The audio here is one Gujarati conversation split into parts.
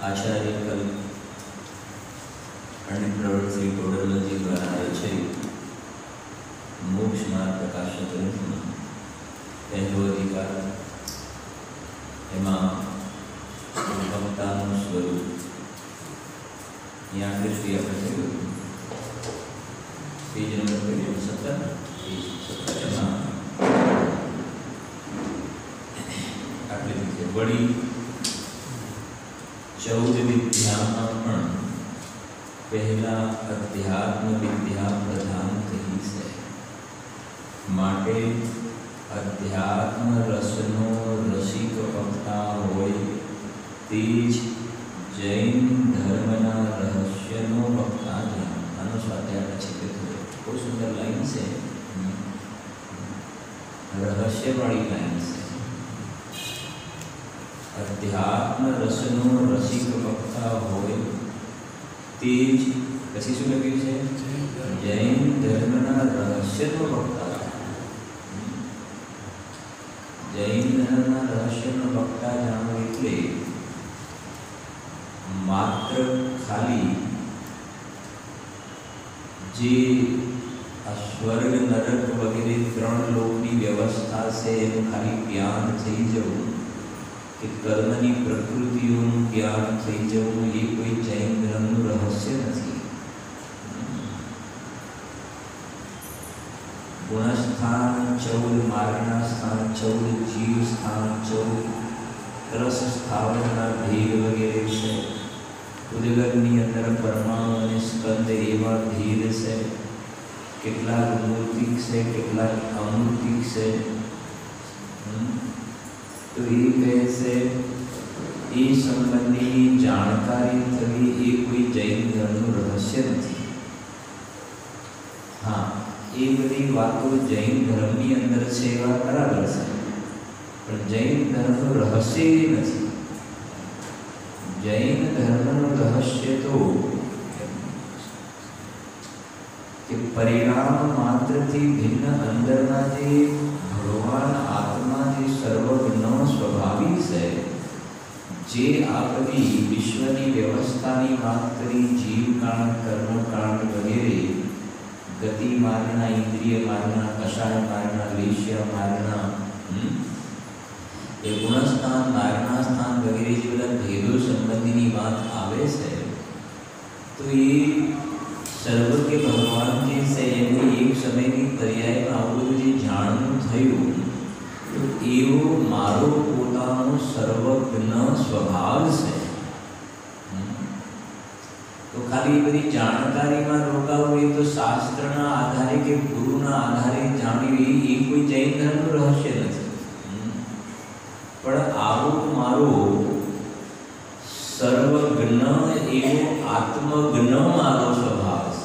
आचार्य कल पंडित प्रवृत्त श्री टोडरमल जी द्वारा रचित मोक्ष मार्ग प्रकाशक ग्रंथમાં પહેલો અધિકાર એમાં ભક્તાનું સ્વરૂપ यहाँ दृष्टि આપણે થયું પેજ નંબર 17 એમાં આટલી છે વળી 14 વિદ્યામાં પણ પહેલા અધ્યાત્મ વિદ્યા પ્રધાન કહી છે માટે અધ્યાત્મ રસનો રસિક વક્તા હોય તે જ જૈન ધર્મના રહસ્યનો વક્તા છે. આનો સ્વાધ્યાય પછી કીધું બહુ સુંદર લાઈન છે, રહસ્યવાળી લાઈન છે. અધ્યાત્મ રસનો રસિક વક્તા હોય તે જ પછી શું લખ્યું છે? જૈન ધર્મના રહસ્યનો વક્તા. જૈન ધર્મના રહસ્યનો વક્તા જાણો એટલે માત્ર ખાલી જે આ સ્વર્ગ નરક વગેરે 3 લોકની વ્યવસ્થા છે એનું ખાલી જ્ઞાન થઈ જવું કે કર્મની પ્રકૃતિઓનું જ્ઞાન થઈ જવું એ કોઈ જૈન ધર્મનું રહસ્ય નથી. ગુણસ્થાન 14, માર્ગના સ્થાન 14, જીવ સ્થાન 14, રસ સ્થાવરના ભેદ વગેરે છે. ઉદગરની અંદર પરમાણુ અને સ્કંદ એવા ભેદ છે. કેટલાક મૂર્તિક છે, કેટલાક અમૂર્તિક છે. તો એ કહે છે એ સંબંધીની જાણકારી થવી એ કોઈ જૈન ધર્મનું રહસ્ય નથી. હા, એ બધી વાતો જૈન ધર્મની અંદર છે એવા બરાબર છે, પણ જૈન ધર્મનું રહસ્ય એ નથી. જૈન ધર્મનું રહસ્ય તો કે પરિણામ માત્રથી ભિન્ન અંદરના જે ભગવાન આત્મા જે સર્વજ્ઞ સ્વભાવી છે, જે આ બધી વિશ્વની વ્યવસ્થાની વાત કરી, જીવકાંડ, કર્મકાંડ વગેરે, ગતિ માર્ગના, ઇન્દ્રિય માર્ગના, કષાય માર્ગના, લેશ્ય માર્ગના, એ ગુણસ્થાન, માર્ગના સ્થાન વગેરે જે બધા ભેદો સંબંધીની વાત આવે છે, તો એ સર્વજ્ઞ ભગવાન જે છે એમની એક સમયની પર્યાયમાં આવું બધું જે જાણવું થયું, તો એવો મારો પોતાનો સર્વજ્ઞ સ્વભાવ છે. તો ખાલી બધી જાણકારીમાં રોકાવું એ તો શાસ્ત્રના આધારે કે ગુરુના આધારે જાણવી એ કોઈ જૈન ધર્મનું રહસ્ય નથી. પણ આવો મારો સર્વજ્ઞ એવો આત્મજ્ઞ મારો સ્વભાવ છે.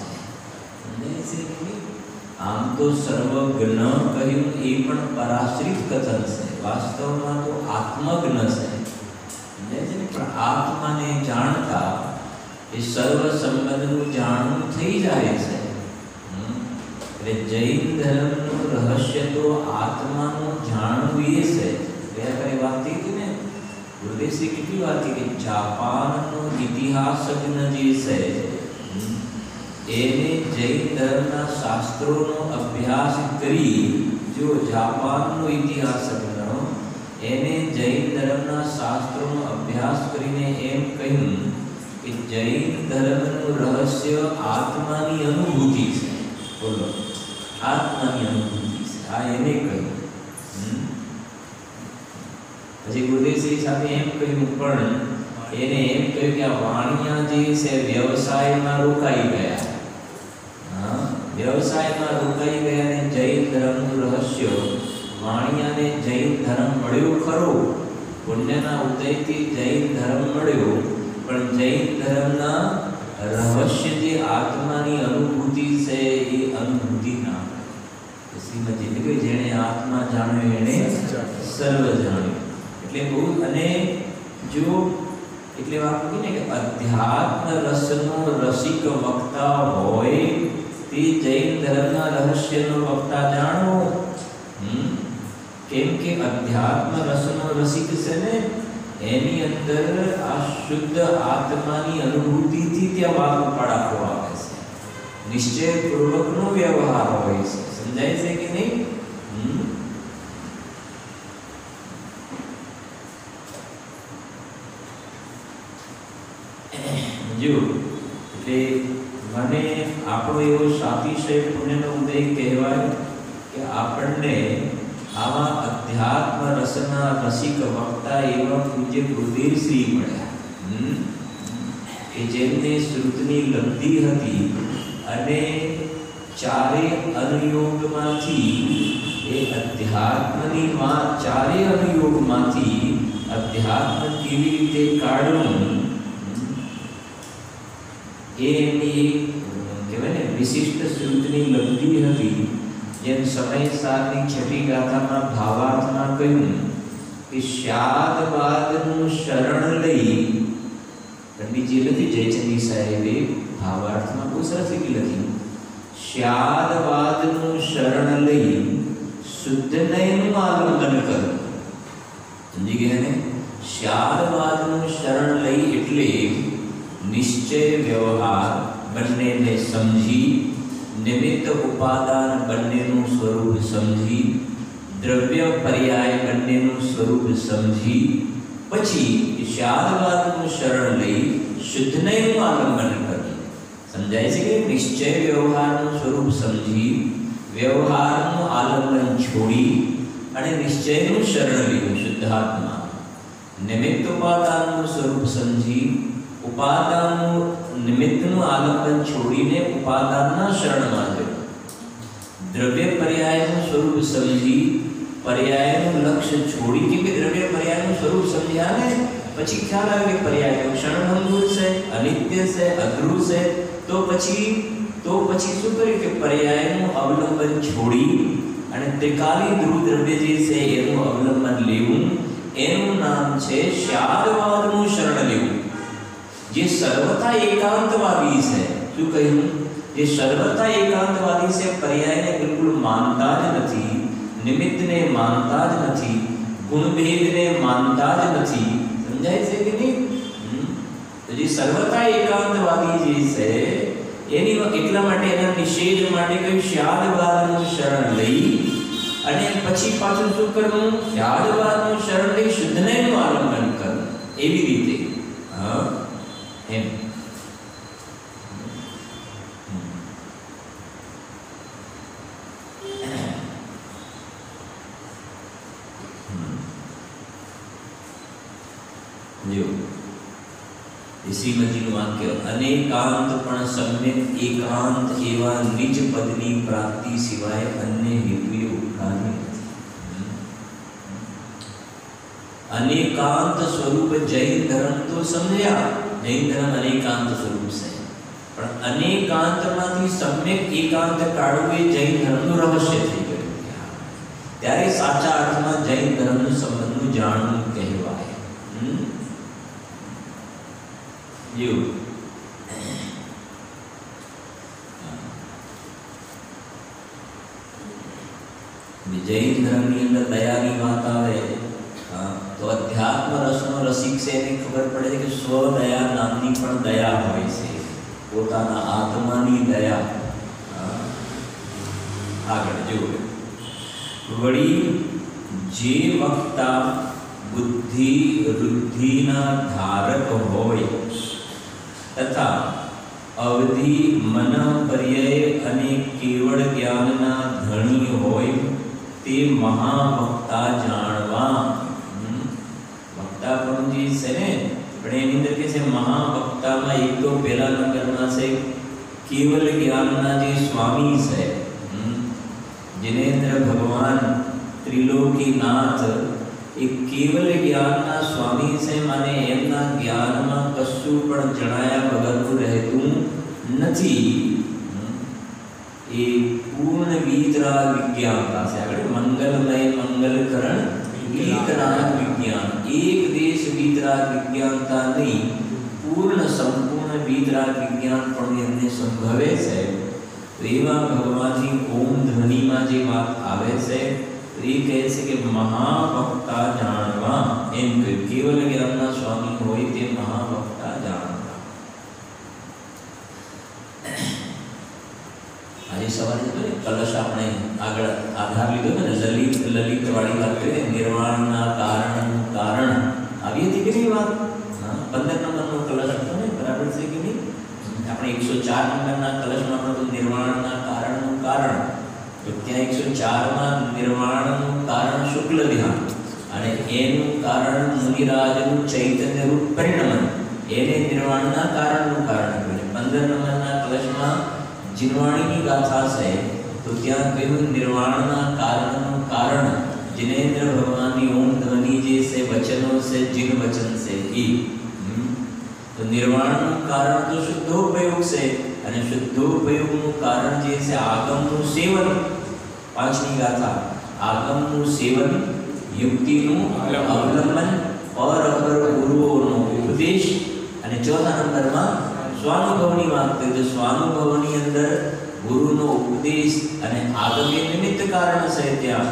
આમ તો સર્વજ્ઞ કહ્યું એ પણ પરાશ્રિત કથન છે, વાસ્તવમાં તો આત્મજ્ઞ છે. પણ આત્માને જાણતા એ સર્વ સંબંધનું જાણવું થઈ જાય છે. એટલે જૈન ધર્મનું રહસ્ય તો આત્માનું જાણવું એ છે. આપણે વાત થઈ હતી ને, ગુરુદેવજી કેટલી વાત થઈ કે જાપાનનો ઇતિહાસજ્ઞ જે છે એને જૈન ધર્મના શાસ્ત્રોનો અભ્યાસ કરી, જો જાપાનનો ઇતિહાસજ્ઞ એને જૈન ધર્મના શાસ્ત્રોનો અભ્યાસ કરીને એમ કહ્યું કે જૈન ધર્મનું રહસ્ય આત્માની અનુભૂતિ છે. બોલો, આત્માની અનુભૂતિ છે, આ એને કહ્યું. પછી ગુરુદેવશ્રી સાથે એમ કહ્યું, પણ એને એમ કહ્યું કે આ વાણિયા જે છે વ્યવસાયમાં રોકાઈ ગયા. હા, વ્યવસાયમાં રોકાઈ ગયા ને જૈન ધર્મનું રહસ્ય વાણિયાને જૈન ધર્મ મળ્યો ખરો, પુણ્યના ઉદયથી જૈન ધર્મ મળ્યો, પણ જૈન ધર્મના રહસ્ય જે આત્માની અનુભૂતિ છે એ અનુભૂતિ ના. શ્રીમદ એટલે કે જેણે આત્મા જાણ્યો એને સર્વ જાણ્યું. એટલે બહુ, અને જો એટલે વાત કહી ને કે અધ્યાત્મ રસનો રસિક વક્તા હોય તે જૈન ધર્મના રહસ્યનો વક્તા જાણો. કેમ કે અધ્યાત્મ રસનો રસિક છે ને એની અંદર આ શુદ્ધ આત્માની અનુભૂતિથી ત્યાં વાત ઉપાડો આવે છે, નિશ્ચયપૂર્વકનો વ્યવહાર હોય છે. સમજાય છે કે નહીં? જો એટલે મને આપણો એવો સાતિશય પુણ્યનો ઉદય કહેવાય કે આપણને આવા અધ્યાત્મ રસના રસિક વક્તા એવા પૂજ્ય ગુરુદેવ શ્રી મળ્યા કે જેમને શ્રુતની લબ્ધિ હતી અને ચારે અનુયોગમાંથી એ અધ્યાત્મની વાત, ચારે અનુયોગમાંથી અધ્યાત્મ કેવી રીતે કાઢવું એ એમની કહેવાય ને વિશિષ્ટ શ્રુતની લબ્ધિ હતી. જેમ સમય સારની છઠ્ઠી ગાથામાં ભાવાર્થમાં કહ્યું કે શાદવાદનું શરણ લઈ, પંડિતજી લખી જયચંદી સાહેબે ભાવાર્થમાં બહુ સરસ રીતે લખ્યું, શાદવાદનું શરણ લઈ શુદ્ધ નયનું આલંબન કર. સમજી ગયા ને? શાદવાદનું શરણ લઈ એટલે નિશ્ચય વ્યવહાર બંનેને સમજી, નિમિત્ત ઉપાદાન બંનેનું સ્વરૂપ સમજી, દ્રવ્ય પર્યાય બંનેનું સ્વરૂપ સમજી, પછી શાદવાદનું શરણ લઈ શુદ્ધ નયનું આલંબન કરવું. સમજાય છે કે નિશ્ચય વ્યવહારનું સ્વરૂપ સમજી, વ્યવહારનું આલંબન છોડી અને નિશ્ચયનું શરણ લેવું શુદ્ધાત્મા, નિમિત્ત ઉપાદાનનું સ્વરૂપ સમજી, ઉપાદાનનું નિમિત્તનું આલંબન છોડીને ઉપાદાનના શરણમાં જવું, દ્રવ્ય પર્યાયનું સ્વરૂપ સમજી, પર્યાયનું લક્ષ્ય છોડી, કે દ્રવ્ય પર્યાયનું સ્વરૂપ સમજ્યા ને પછી ખ્યાલ આવે કે પર્યાય ક્ષણભંગુર છે, અનિત્ય છે, અધ્રુવ છે, તો પછી શું કર્યું કે પર્યાયનું અવલંબન છોડી અને ત્રિકાલી ધ્રુવ દ્રવ્ય જે છે એનું અવલંબન લેવું. એનું નામ છે શાદવાદનું શરણ લેવું, જે સર્વથા એકાંતવાદી છે. શું કહ્યું? જે સર્વથા એકાંતવાદી છે, પર્યાયને બિલકુલ માનતા જ નથી, નિમિત્તને માનતા જ નથી, ગુણભેદને માનતા જ નથી. સમજાય છે કે નહીં? તો જે સર્વથા એકાંતવાદી જે છે એની એટલા માટે એના નિષેધ માટે કહ્યું શાદવાદનું શરણ લઈ અને પછી પાછું શું કરવું? શાદવાદનું શરણ લઈ શુદ્ધનયનું આલંબન કરવું. એવી રીતે એમ જો શ્રીમદજીનું વાક્ય, અનેકાંત પણ સમ્યક એકાંત એવા નિજ પદની પ્રાપ્તિ સિવાય અન્ય હેતુએ ઉઠાવી નથી. અનેકાંત સ્વરૂપ જૈન ધર્મ તો સમજ્યા, જૈન ધર્મ અનેકાંત સ્વરૂપ છે, પણ અનેકાંતમાંથી સમ્યક એકાંત કાઢવું એ જૈન ધર્મનું રહસ્ય થઈ ગયું. ત્યારે સાચા અર્થમાં જૈન ધર્મનું સંબંધનું જાણવું કહેવાય. જૈન ધર્મની અંદર દયાની વાત આવે તો અધ્યાત્મ રસનો રસિક છે એને ખબર પડે છે કે સ્વદયા નામની પણ દયા હોય છે, પોતાના આત્માની દયા. આગળ જુઓ, વળી જે વક્તા બુદ્ધિ વૃદ્ધિના ધારક હોય તથા અવધિ મન પર્યય અને કેવળ જ્ઞાનના ધણી હોય તે મહાવક્તા જાણવા. વક્તા પણ જે છે ને, પણ એની અંદર કે છે મહાવક્તામાં એક તો પહેલા નંબરમાં છે કેવલ જ્ઞાનના જે સ્વામી છે, જિનેન્દ્ર ભગવાન ત્રિલોકીનાથ એ કેવલ જ્ઞાનના સ્વામી છે, માને એમના જ્ઞાનમાં કશું પણ જણાયા વગરનું રહેતું નથી. એ પૂર્ણ વીતરાગ વિજ્ઞાનતા છે. આગળ મંગલમય મંગલકરણ વીતરાગ વિજ્ઞાન, એક દેશ વીતરાગ વિજ્ઞાનતા નહીં, પૂર્ણ સંપૂર્ણ વીતરાગ વિજ્ઞાન પણ એમને સંભવે છે. તો એવા ભગવાનની ઓમ ધ્વનિમાં જે વાત આવે છે એ કહે છે કે મહાવક્તા જાણવા એમ કહ્યું કેવલ જ્ઞાનના સ્વામી હોય તે મહાવક્તા જાણતા. આજે સવારે તો કલશ આપણે આગળ આધાર લીધો ને લલિત વાળી વાત કરી નિર્વાણના કારણનું કારણ આવી હતી કે નહીં વાત. 15 નંબરનો કલશ હતો ને, બરાબર છે કે નહીં? આપણે 104 નંબરના કલશમાં પણ નિર્વાણના કારણનું કારણ, તો ત્યાં 104માં નિર્વાણનું કારણ શુક્લ ધ્યાન અને એનું કારણ મુનિરાજનું ચૈતન્ય રૂપ પરિણમન, એને નિર્વાણના કારણનું કારણ કહ્યું. 15 નંબરના કલશમાં જીનવાણીની ગાથા છે, તો ત્યાં કહ્યું નિર્વાણના કારણનું કારણ जिनेन्द्र भगवानी ओम ध्वनि जैसे वचनों से जिन वचन से ही. तो निर्वाण कारण तो शुद्धोपयोग से અને શુદ્ધોપયોગનું કારણ જે છે આગમનું સેવન. 5મી ગાથા આગમનું સેવન, યુક્તિનું અવલંબન, પરઅપર ગુરુઓનો ઉપદેશ અને 4થા નંબરમાં સ્વાનુભવની વાત કરી. તો સ્વાનુભવની અંદર ગુરુનો ઉપદેશ અને આગમે નિમિત્ત કારણ છે ત્યાં.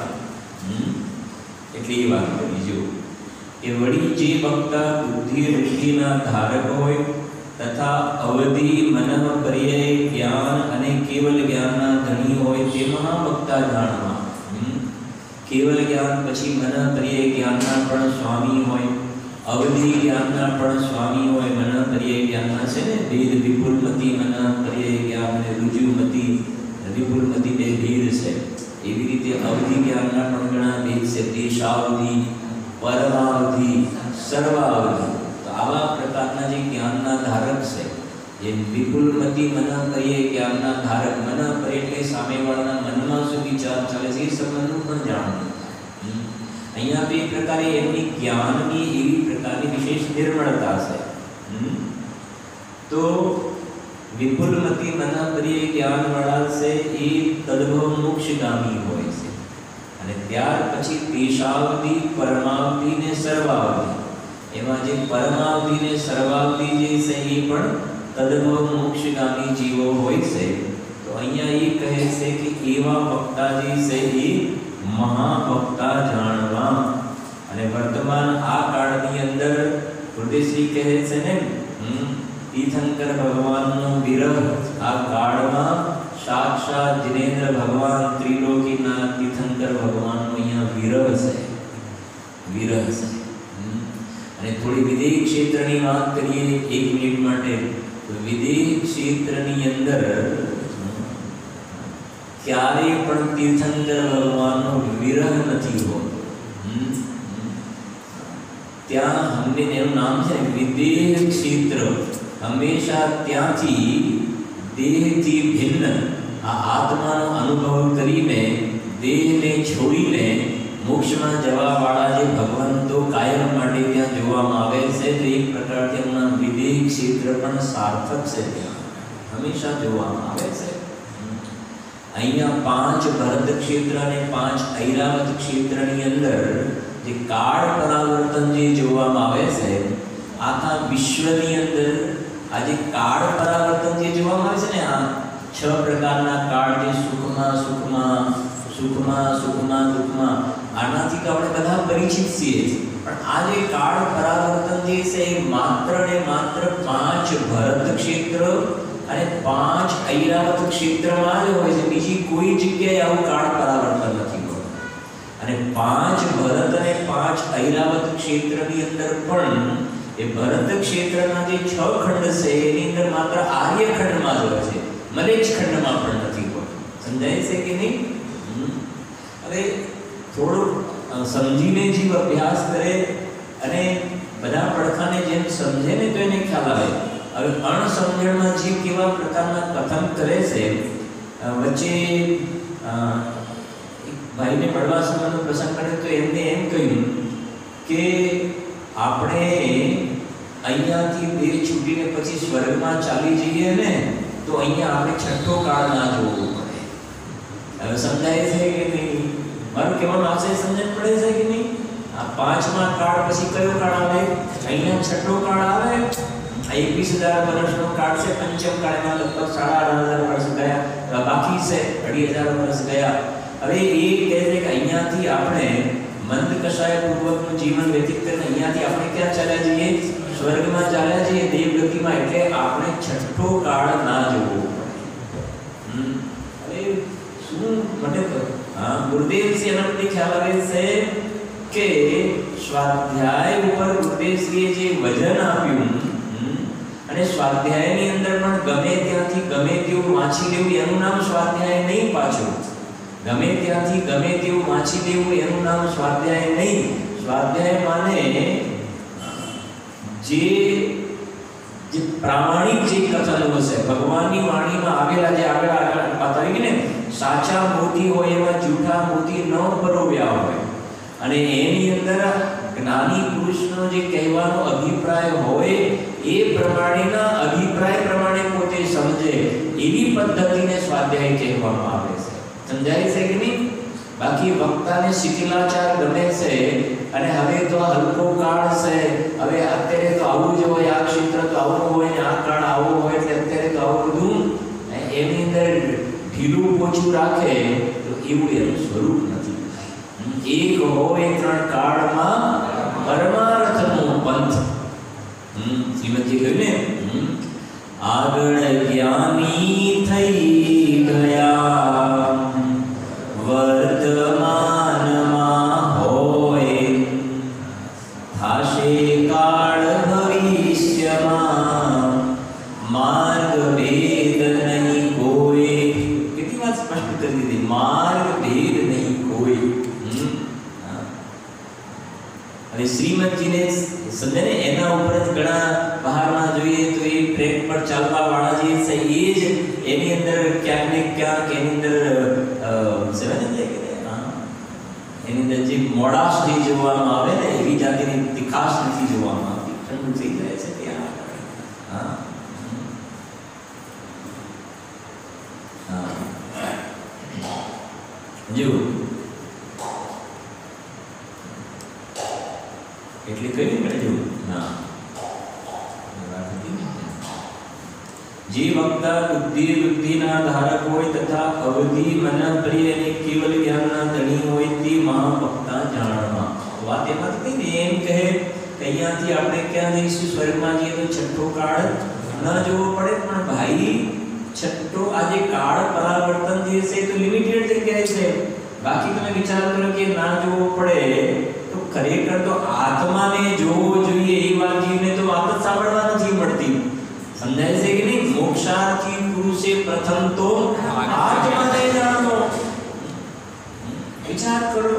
એટલી વાત કરી. જો એ વળી જે વક્તા બુદ્ધિ વૃત્તિના ધારક હોય તથા અવધિ મનઃ પર્યય જ્ઞાન અને કેવલ જ્ઞાનના ધણી હોય તે મહાવક્તા જાણવા. કેવલ જ્ઞાન પછી મનઃ પર્યય જ્ઞાનના પણ સ્વામી હોય, અવધિ જ્ઞાનના પણ સ્વામી હોય. મનઃ પર્યય જ્ઞાનના છે ને ભેદ, વિપુલમતી મનઃ પર્યય જ્ઞાન અને રુજુમતી વિપુલમતી બે ભેદ છે. એવી રીતે અવધિ જ્ઞાનના પણ ઘણા ભેદ છે. દેશાવધિ, પરમાવધિ, સર્વાવધિ. તો આવા પ્રકારના જે જ્ઞાનના ધારક છે, જે વિપુલમતી મનઃ પર્યય જ્ઞાનના ધારક, મનઃ પર્યય એટલે સામેવાળાના મનમાં શું વિચાર ચાલે છે એ સંબંધનું પણ જાણવું. અહીંયા બે પ્રકારે એમની જ્ઞાનની એવી પ્રકારની વિશેષ નિર્મળતા છે. તો વિપુલમતી મનઃ પર્યય જ્ઞાનવાળા છે એ તદભવ મોક્ષગામી હોય છે. અને ત્યાર પછી દેશાવધિ, પરમાવધિ ને સર્વાવધિ. એમાં જે પરમાવધિ ને સર્વાવધિ જે છે એ પણ તદભવ મોક્ષગામી જીવો હોય છે. તો અહીંયા એ કહે છે કે એવા વક્તા જે છે એ મહાવક્તા જાણવા. અને વર્તમાન આ કાળની અંદર હૃદયશ્રી કહે છે ને તીર્થંકર ભગવાનનો વિરહ આ કાળમાં સાક્ષાત જીનેન્દ્ર ભગવાન ત્રિલોકીના તીર્થંકર ભગવાનનો અહીંયા વિરહ છે. અને થોડી વિદેહ ક્ષેત્રની વાત કરીએ 1 મિનિટ માટે. તો વિદેહ ક્ષેત્રની અંદર ક્યારેય પણ તીર્થંકર ભગવાનનો વિરહ નથી હોતો. ત્યાં હમને એનું નામ છે વિદેહ ક્ષેત્ર. હંમેશા ત્યાંથી દેહથી ભિન્ન આ આત્માનો અનુભવ કરીને દેહને છોડીને મોક્ષમાં જવાવાળા જે ભગવંતો કાયમ માટે ત્યાં જોવામાં આવે છે, તો એક પ્રકારથી એમના વિદેહ ક્ષેત્ર પણ સાર્થક છે. ત્યાં હંમેશા જોવામાં આવે છે. અહીંયા 5 ભરત ક્ષેત્ર અને 5 ઐરાવત ક્ષેત્રની અંદર જે કાળ પરાવર્તન જે જોવામાં આવે છે, આખા વિશ્વની અંદર આજે કાળ પરાવર્તન જે જોવામાં આવે છે ને, આ 6 પ્રકારના કાળ જે સુખમાં સુખમાં સુખમાં સુખમાં દુઃખમાં, આનાથી તો આપણે બધા પરિચિત છીએ. પણ આ જે કાળ પરાવર્તન જે છે એ માત્ર ને માત્ર 5 ભરત ક્ષેત્ર અને 5 ઐરાવત ક્ષેત્રમાં જ હોય છે. બીજી કોઈ જગ્યાએ આવું કાળ પરાવર્તન નથી હોતું. અને 5 ભરત અને 5 ઐરાવત ક્ષેત્રની અંદર પણ એ ભરત ક્ષેત્રના જે 6 ખંડ છે એની અંદર માત્ર આર્ય ખંડમાં જ હોય છે, મલેચ્છ ખંડમાં પણ નથી હોતું. સમજાય છે કે નહીં? હવે થોડું સમજીને જીવ અભ્યાસ કરે અને બધા પડખાને જેમ સમજે ને તો એને ખ્યાલ આવે. હવે અણસમજણમાં જીવ કેવા પ્રકારના કથન કરે છે. વચ્ચે ભાઈને મળવા સમયનો પ્રસંગ કર્યો તો એમને એમ કહ્યું કે આપણે અહીંયાથી દેહ છૂટીને પછી સ્વર્ગમાં ચાલી જઈએ ને તો અહીંયા આપણે છઠ્ઠો કાળ ના જોવો પડે. હવે સમજાય છે કે નહીં? મારું કહેવાનો આશય સમજણ પડે છે કે નહીં? આ 5મા કાળ પછી કયો કાળ આવે? અહીંયા છઠ્ઠો કાળ આવે. આ 21,000 વર્ષનો કાળ છે. પંચમ કાળમાં લગભગ 18,500 વર્ષ ગયા, બાકી છે 2,500 વર્ષ ગયા. હવે એ કહે છે કે અહીંયાથી આપણે મંદ કષાય પૂર્વકનું જીવન વ્યતીત કરીને અહીંયાથી આપણે ક્યાં ચાલ્યા જઈએ? સ્વર્ગમાં ચાલ્યા જઈએ, દેવગતિમાં. એટલે આપણે છઠ્ઠો કાળ ના જોવો. અરે શું મને ગુરુદેવ શ્રી અનંતથી ખ્યાલ આવે છે કે સ્વાધ્યાય ઉપર ગુરુદેવશ્રીએ જે વજન આપ્યું અને સ્વાધ્યાયની અંદર પણ ગમે ત્યાંથી ગમે તેવું વાંચી લેવું એનું નામ સ્વાધ્યાય નહીં. પાછું ગમે ત્યાંથી ગમે તેવું વાંચી લેવું એનું નામ સ્વાધ્યાય નહીં. સ્વાધ્યાય માને જે પ્રામાણિક જે કથનો છે ભગવાનની વાણીમાં આવેલા, જે આગળ બતાવી ને સાચા મોતી હોય એવા જૂઠા મોતી ન પરોવ્યા હોય, અને એની અંદર જ્ઞાની પુરુષનો જે કહેવાનો અભિપ્રાય હોય એ પ્રમાણેના અભિપ્રાય પ્રમાણે પોતે સમજે એવી પદ્ધતિને સ્વાધ્યાય કહેવામાં આવે છે. સમજાય છે કે નહીં? બાકી વક્તાને શિથિલાચાર ગમે છે અને હવે તો હલકો કાળ છે, હવે અત્યારે તો આવું જ હોય, આ ક્ષેત્ર તો આવું હોય ને આ કાળ આવો હોય, એટલે અત્યારે તો આવું બધું એની અંદર ઢીલું પોચું રાખે તો એવું એનું સ્વરૂપ નથી. એક હોય ત્રણ કાળમાં પરમાર્થનો પંથ. શ્રીમદજી કહ્યું ને, આગળ જ્ઞાની થઈ ગયા વર્તમાનમાં હોય, થાશે કાળ ભવિષ્યમાં માર્ગ ભેદ નહીં કોઈ. કેટલી વાત સ્પષ્ટ કરી દીધી, માર્ગ ભેદ નહીં કોઈ. અને શ્રીમદજીને સમજે ને એના ઉપર જ ઘણા બહારમાં જોઈએ તો એ ટ્રેક પર ચાલવા વાળા જે છે એ જ એની અંદર ક્યાંક ને ક્યાંક એની અંદર એની અંદર જે મોડાશ જે જોવામાં આવે ને એવી જાતિની તીખાશ નથી જોવામાં આવતી. ઠંડુ થઈ જાય છે ત્યાં. જો એટલે કઈ ને જો જે વક્તા બુદ્ધિના ધારક હોય તથા અવધિ મન પ્રિય અને કેવલ જ્ઞાનના ધણી હોય તે મહાવક્તા જાણવા. વાત એમાંથી ને એમ કહે કે અહીંયાથી આપણે ક્યાં જઈશું? સ્વર્ગમાં જઈએ તો છઠ્ઠો કાળ ન જોવો પડે, પણ ભાઈ છઠ્ઠો આજે કાળ પરાવર્તન જે છે તો લિમિટેડ જગ્યાએ છે. બાકી તમે વિચાર કરો કે ના જોવો પડે તો ખરેખર તો આત્માને જોવો જોઈએ એ વાત જીવને તો વાત જ સાંભળવા નથી મળતી. સમજાય છે કે નહીં? મોક્ષાર્થી પુરુષે પ્રથમ તો આત્માને જાણો. વિચાર કરો.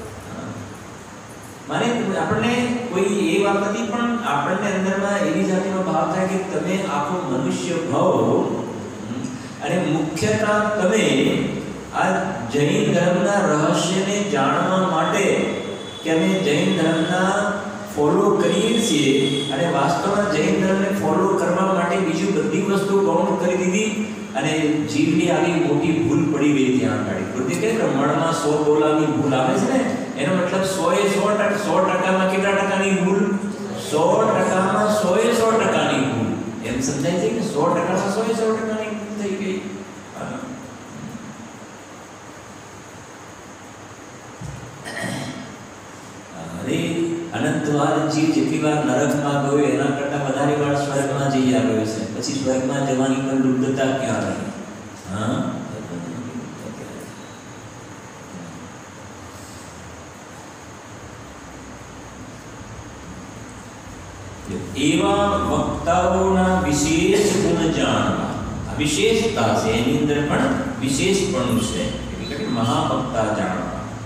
માને આપણને કોઈ એ વાત નથી, પણ આપણને અંદરમાં એવી જાતિનો ભાવ થાય કે તમે આખો મનુષ્ય ભાવ અને મુખ્યતઃ તમે આ જૈન ધર્મના રહસ્યને જાણવા માટે કે અમે જૈન ધર્મના ફોલો કરીએ છીએ અને વાસ્તવમાં જૈન ધર્મને ફોલો કરવા માટે બીજું બધી વસ્તુ ગૌણ કરી દીધી અને જીવની આવી મોટી ભૂલ પડી ગઈ ત્યાં આગળ. બુદ્ધિ કે મણમાં 100 તોલાની ભૂલ આવે છે ને, એનો મતલબ 100% કેટલા ટકાની ભૂલ? 100%માં 100% ભૂલ. એમ સમજાય છે કે 100%માં 100% ભૂલ થઈ ગઈ. અનંતવાર જીવ જેટલી વાર નરકમાં ગયો એના કરતાં વધારે વાર સ્વર્ગમાં જઈ આવ્યો છે. પછી સ્વર્ગમાં જવાની પણ લુબ્ધતા ક્યાં રહી? એવા વક્તાઓના વિશેષ ગુણ જાણવા. આ વિશેષતા છે, એની અંદર પણ વિશેષપણું છે, એટલે કે મહાવક્તા જાણવા.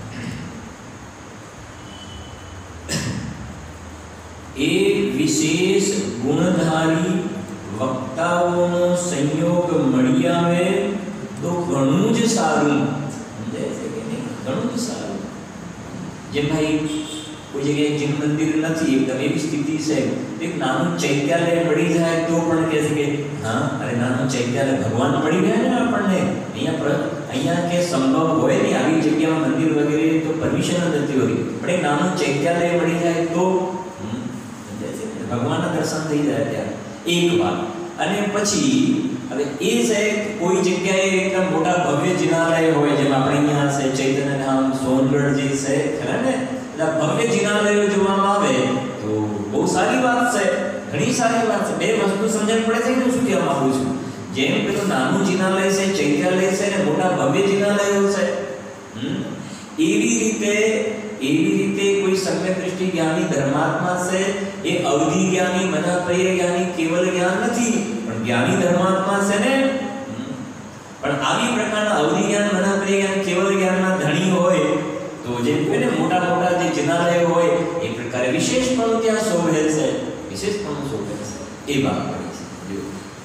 એ વિશેષ ગુણધારી વક્તાઓનો સંયોગ મળી આવે તો ઘણું જ સારું. સમજાય છે કે નહીં? ઘણું જ સારું. જેમ ભાઈ કોઈ જગ્યાએ જીન મંદિર નથી, એકદમ એવી સ્થિતિ છે, એક નાનું ચૈત્યાલય મળી જાય તો પણ કહે છે કે હા અરે નાનું ચૈત્યાલય ભગવાન મળી ગયા ને આપણને. અહીંયા કે સંભવ હોય ને આવી જગ્યામાં મંદિર વગેરે તો પરમિશન જ નથી હોતી, પણ એક નાનું ચૈત્યાલય મળી જાય તો ભગવાનના દર્શન થઈ જાય ત્યાં. એક વાત. અને પછી હવે એ છે કોઈ જગ્યાએ એકદમ મોટા ભવ્ય જિનાલય હોય, જેમ આપણે અહીંયા છે ચૈતન્ય ધામ સોનગઢ જે છે ખરા ને, એટલે ભવ્ય જિનાલયો જોવામાં આવે તો બહુ સારી વાત છે, ઘણી સારી વાત છે. બે વસ્તુ સમજણ પડે છે કે શું કહેવા માંગુ છું. જેમ પેલું નાનું જિનાલય છે, ચૈત્યાલય છે ને મોટા ભવ્ય જિનાલયો છે, એવી રીતે કોઈ સમ્યક દ્રષ્ટિ જ્ઞાની ધર્માત્મા છે એ અવધિ જ્ઞાની, મનાપ્રિય જ્ઞાની, કેવલ જ્ઞાન નથી, પણ જ્ઞાની ધર્માત્મા છે ને. પણ આવી પ્રકારના અવધિ જ્ઞાન, મનાપ્રિય જ્ઞાન, કેવલ જ્ઞાનના ધણી હોય તો જે ને મોટા મોટા જે જિનાલયો હોય એ પ્રકારે વિશેષપણું ત્યાં શોભે છે, વિશેષપણું શોભે છે. એ વાત કરી છે.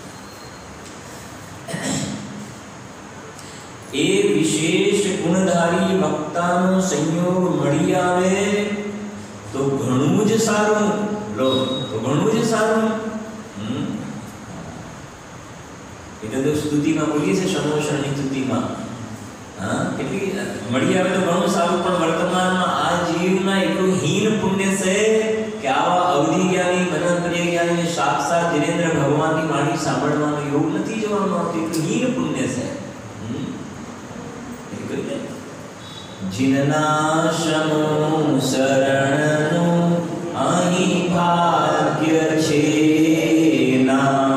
એ વિશેષ ગુણધારી ભક્તાનો સંયોગ મળી આવે તો ઘણું જ સારું, લો તો ઘણું જ સારું. એટલે તો સ્તુતિમાં બોલીએ છે, સમોષણની સ્તુતિમાં કેટલી મળી આવે તો ઘણું સારું. પણ વર્તમાનમાં આ જીવના એટલું હીન પુણ્ય છે કે આવા અવધિ જ્ઞાની, મનંતરીય જ્ઞાની સાક્ષાત ધીરેન્દ્ર ભગવાનની વાણી સાંભળવાનો યોગ નથી જોવાનું આવતું. એટલું હીન પુણ્ય છે. जिनना शमो शरणनु અહીં ભાગ્ય છે ના,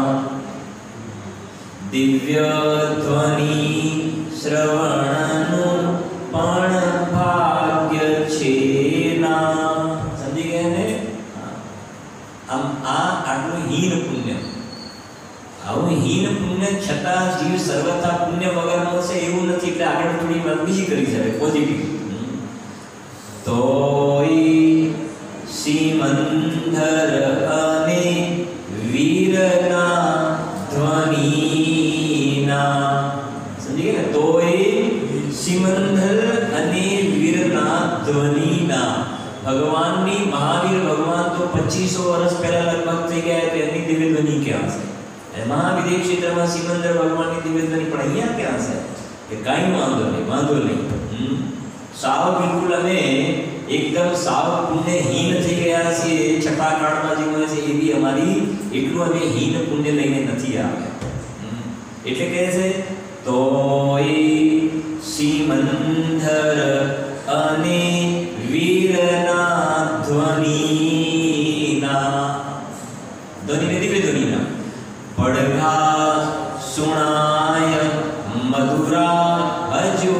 દિવ્ય ધ્વનિ શ્રવણનું પણ ભાગ્ય છે ના. સમજી ગયા ને? આમ આ આટલું હીન પુણ્ય, આવું હીન પુણ્ય છતાં જીવ સર્વથા પુણ્ય વગરનો છે એવું નથી. એટલે આગળ થોડી વાત બીજી કરી છે પોઝિટિવ. તોય સિમંદર અને વીરના ધ્વનિના, સમજી ગયા ને? તોય સિમંદર અને વીરના ધ્વનિના. ભગવાનની, મહાવીર ભગવાન તો 2500 વર્ષ પહેલા લગભગ થઈ ગયા, તો એમની દિવ્ય ધ્વનિ ક્યાં છે? મહાવિદેહ ક્ષેત્રમાં સિમંદર ભગવાનની દિવ્ય ધ્વનિ પણ અહીંયા ક્યાં છે? કે કાંઈ વાંધો નહીં. સાવ બિલકુલ અમે એકદમ સાવ પુણ્યહીન થઈ ગયા છીએ, છઠ્ઠા કાળમાં જીવવા છે એવી અમારી એટલું અમે હીન પુણ્ય લઈને નથી આવ્યા. એટલે કહે છે તોય સિમંદર અને વીરના ધ્વનિના, ધ્વનિને દિવ્ય ધ્વનિના પડઘા સુણાય મધુરા હજુ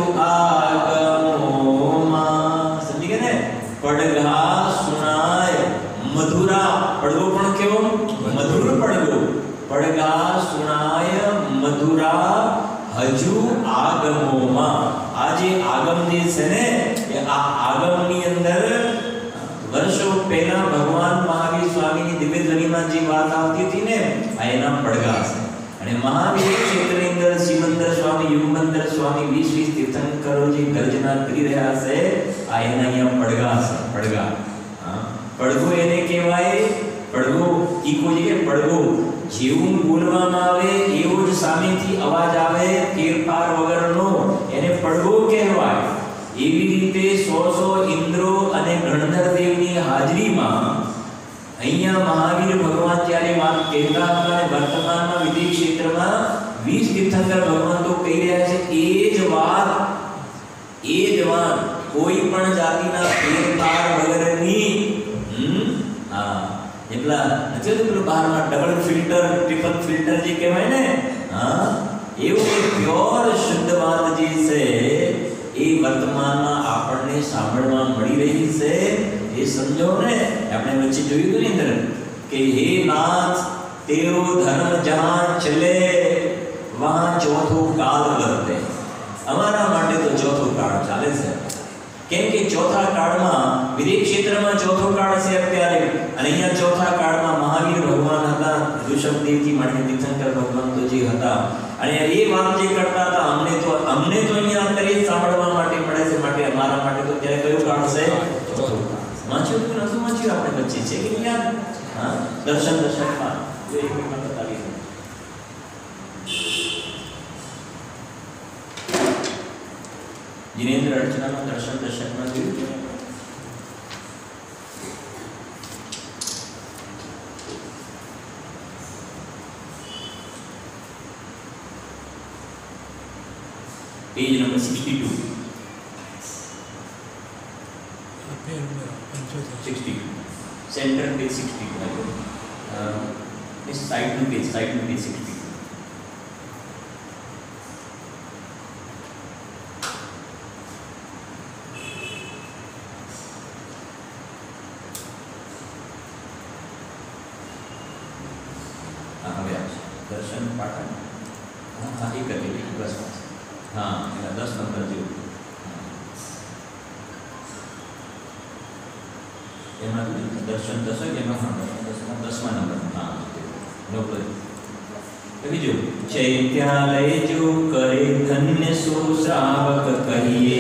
આગમોમાં. સમજી ગયા ને? પડઘા સુણાય મધુરા, પડઘો પણ કેવો મધુર પડઘો. પડઘા સુણાય મધુરા હજુ આગમોમાં. આ જે આગમ જે છે ને એ આ આગમની અંદર વર્ષો પહેલા ભગવાન મહાવીર સ્વામીની દિવ્ય ધ્વનિમાં જે વાત આવતી હતી ને આ એના પડઘા છે. અને મહાવીર ક્ષેત્રની અંદર સિમંદર સ્વામી, યુગમંદર સ્વામી, 20 તીર્થંકરો જે ગર્જના કરી રહ્યા છે આ એના અહીંયા પડઘા છે. પડઘા, પડઘો એને કહેવાય. પડઘો ઈકો જે પડઘો જેવું બોલવામાં આવે એવો જ સામેથી અવાજ આવે, ફેરફાર વગરનો, એને પડઘો કહેવાય. એવી રીતે 100 ઇન્દ્રો અને ગણધર દેવની હાજરીમાં અહીંયા મહાવીર ભગવાન જ્યારે વાત કહેતા હતા અને વર્તમાનમાં વિદેહ ક્ષેત્રમાં 20 તીર્થંકર ભગવાન તો કહી રહ્યા છે એ જ વાત કોઈ પણ જાતિના ફેરફાર વગરની. એટલા નથી તો પેલું બહારમાં ડબલ ફિલ્ટર, ટ્રિપલ ફિલ્ટર જે કહેવાય ને, એવું એક પ્યોર શુદ્ધ વાત જે છે એ વર્તમાનમાં આપણને સાંભળવા મળી રહી છે. એ સમજો ને. આપણે વચ્ચે જોયું હતું ને અંદર કે હે નાથ તેરો ધર્મ જહાં ચલે વહાં ચોથો કાળ વર્તે. અમારા માટે તો ચોથો કાળ ચાલે છે. કેમ કે ચોથા કાળમાં વિદેહ ક્ષેત્રમાં ચોથો કાળ છે અત્યારે, અને અહીંયા ચોથા કાળમાં મહાવીર ભગવાન હતા, ઋષભદેવજી માંડીને તીર્થંકર ભગવાન તો જે હતા, અને એ વાત જે કરતા હતા અમને તો અહીંયા અત્યારે સાંભળવા માટે મળે છે. માટે અમારા માટે તો ત્યારે કયો કાળ છે? ચોથો કાળ. વાંચ્યું કે નતું વાંચ્યું આપણે વચ્ચે છે કે યાદ? દર્શનમાં જો એક મિનિટ બતાવી દઉં. जिनेन्द्र अर्चना दर्शक में जोયું पेज नंबर 62. 62 सेंटर पेज 62 इस साइड में पेज 62 दर्शन पाठन हाँ एक बस हाँ 10 नंबर जो दर्शन 10 10 नंबर हाँ नंबर बीजू चैत्यालय जो करे धन्य सो श्रावक कहिए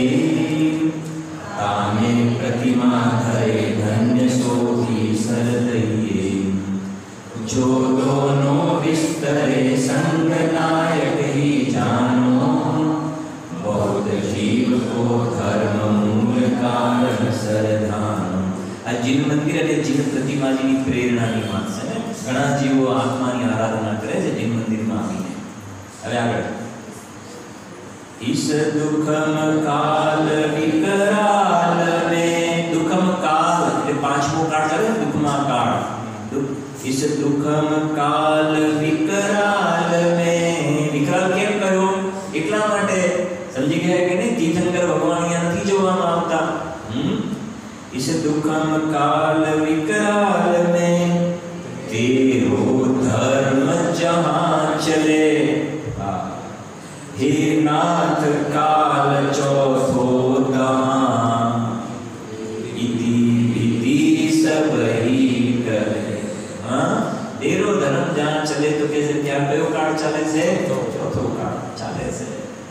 ताने प्रतिमा धरे धन्य सो ही सरदइए जो दोनों विस्तरे संग नायक ही जानो बहुत जीव को धर्म मूल कारण सरधानो। आ जिन मंदिर अने जिन प्रतिमाजीनी प्रेरणानी વાત છે ને ઘણા જીવો આત્માની આરાધના કરે છે જીન મંદિરમાં આવીને। હવે આગળ ઈસ દુઃખમ કાલ વિકરાલ મે દુઃખમ કાલ એટલે પાંચમો કાળ ચાલે ને દુઃખમાં કાળ इस दुखम काल विकराल में विकराल केम कयो એટલા માટે સમજી ગયા કે નહીં તીર્થંકર ભગવાન અહીંયા નથી જોવામાં આવતા। इस दुखम काल विकराल में तेरो धर्म जहां चले हे नाथ काल चौथो तहां इति विधि सब ही करे। तेरो धर्म जहाँ चले तो कैसे क्या कयो काल चले से चौथो काल चले से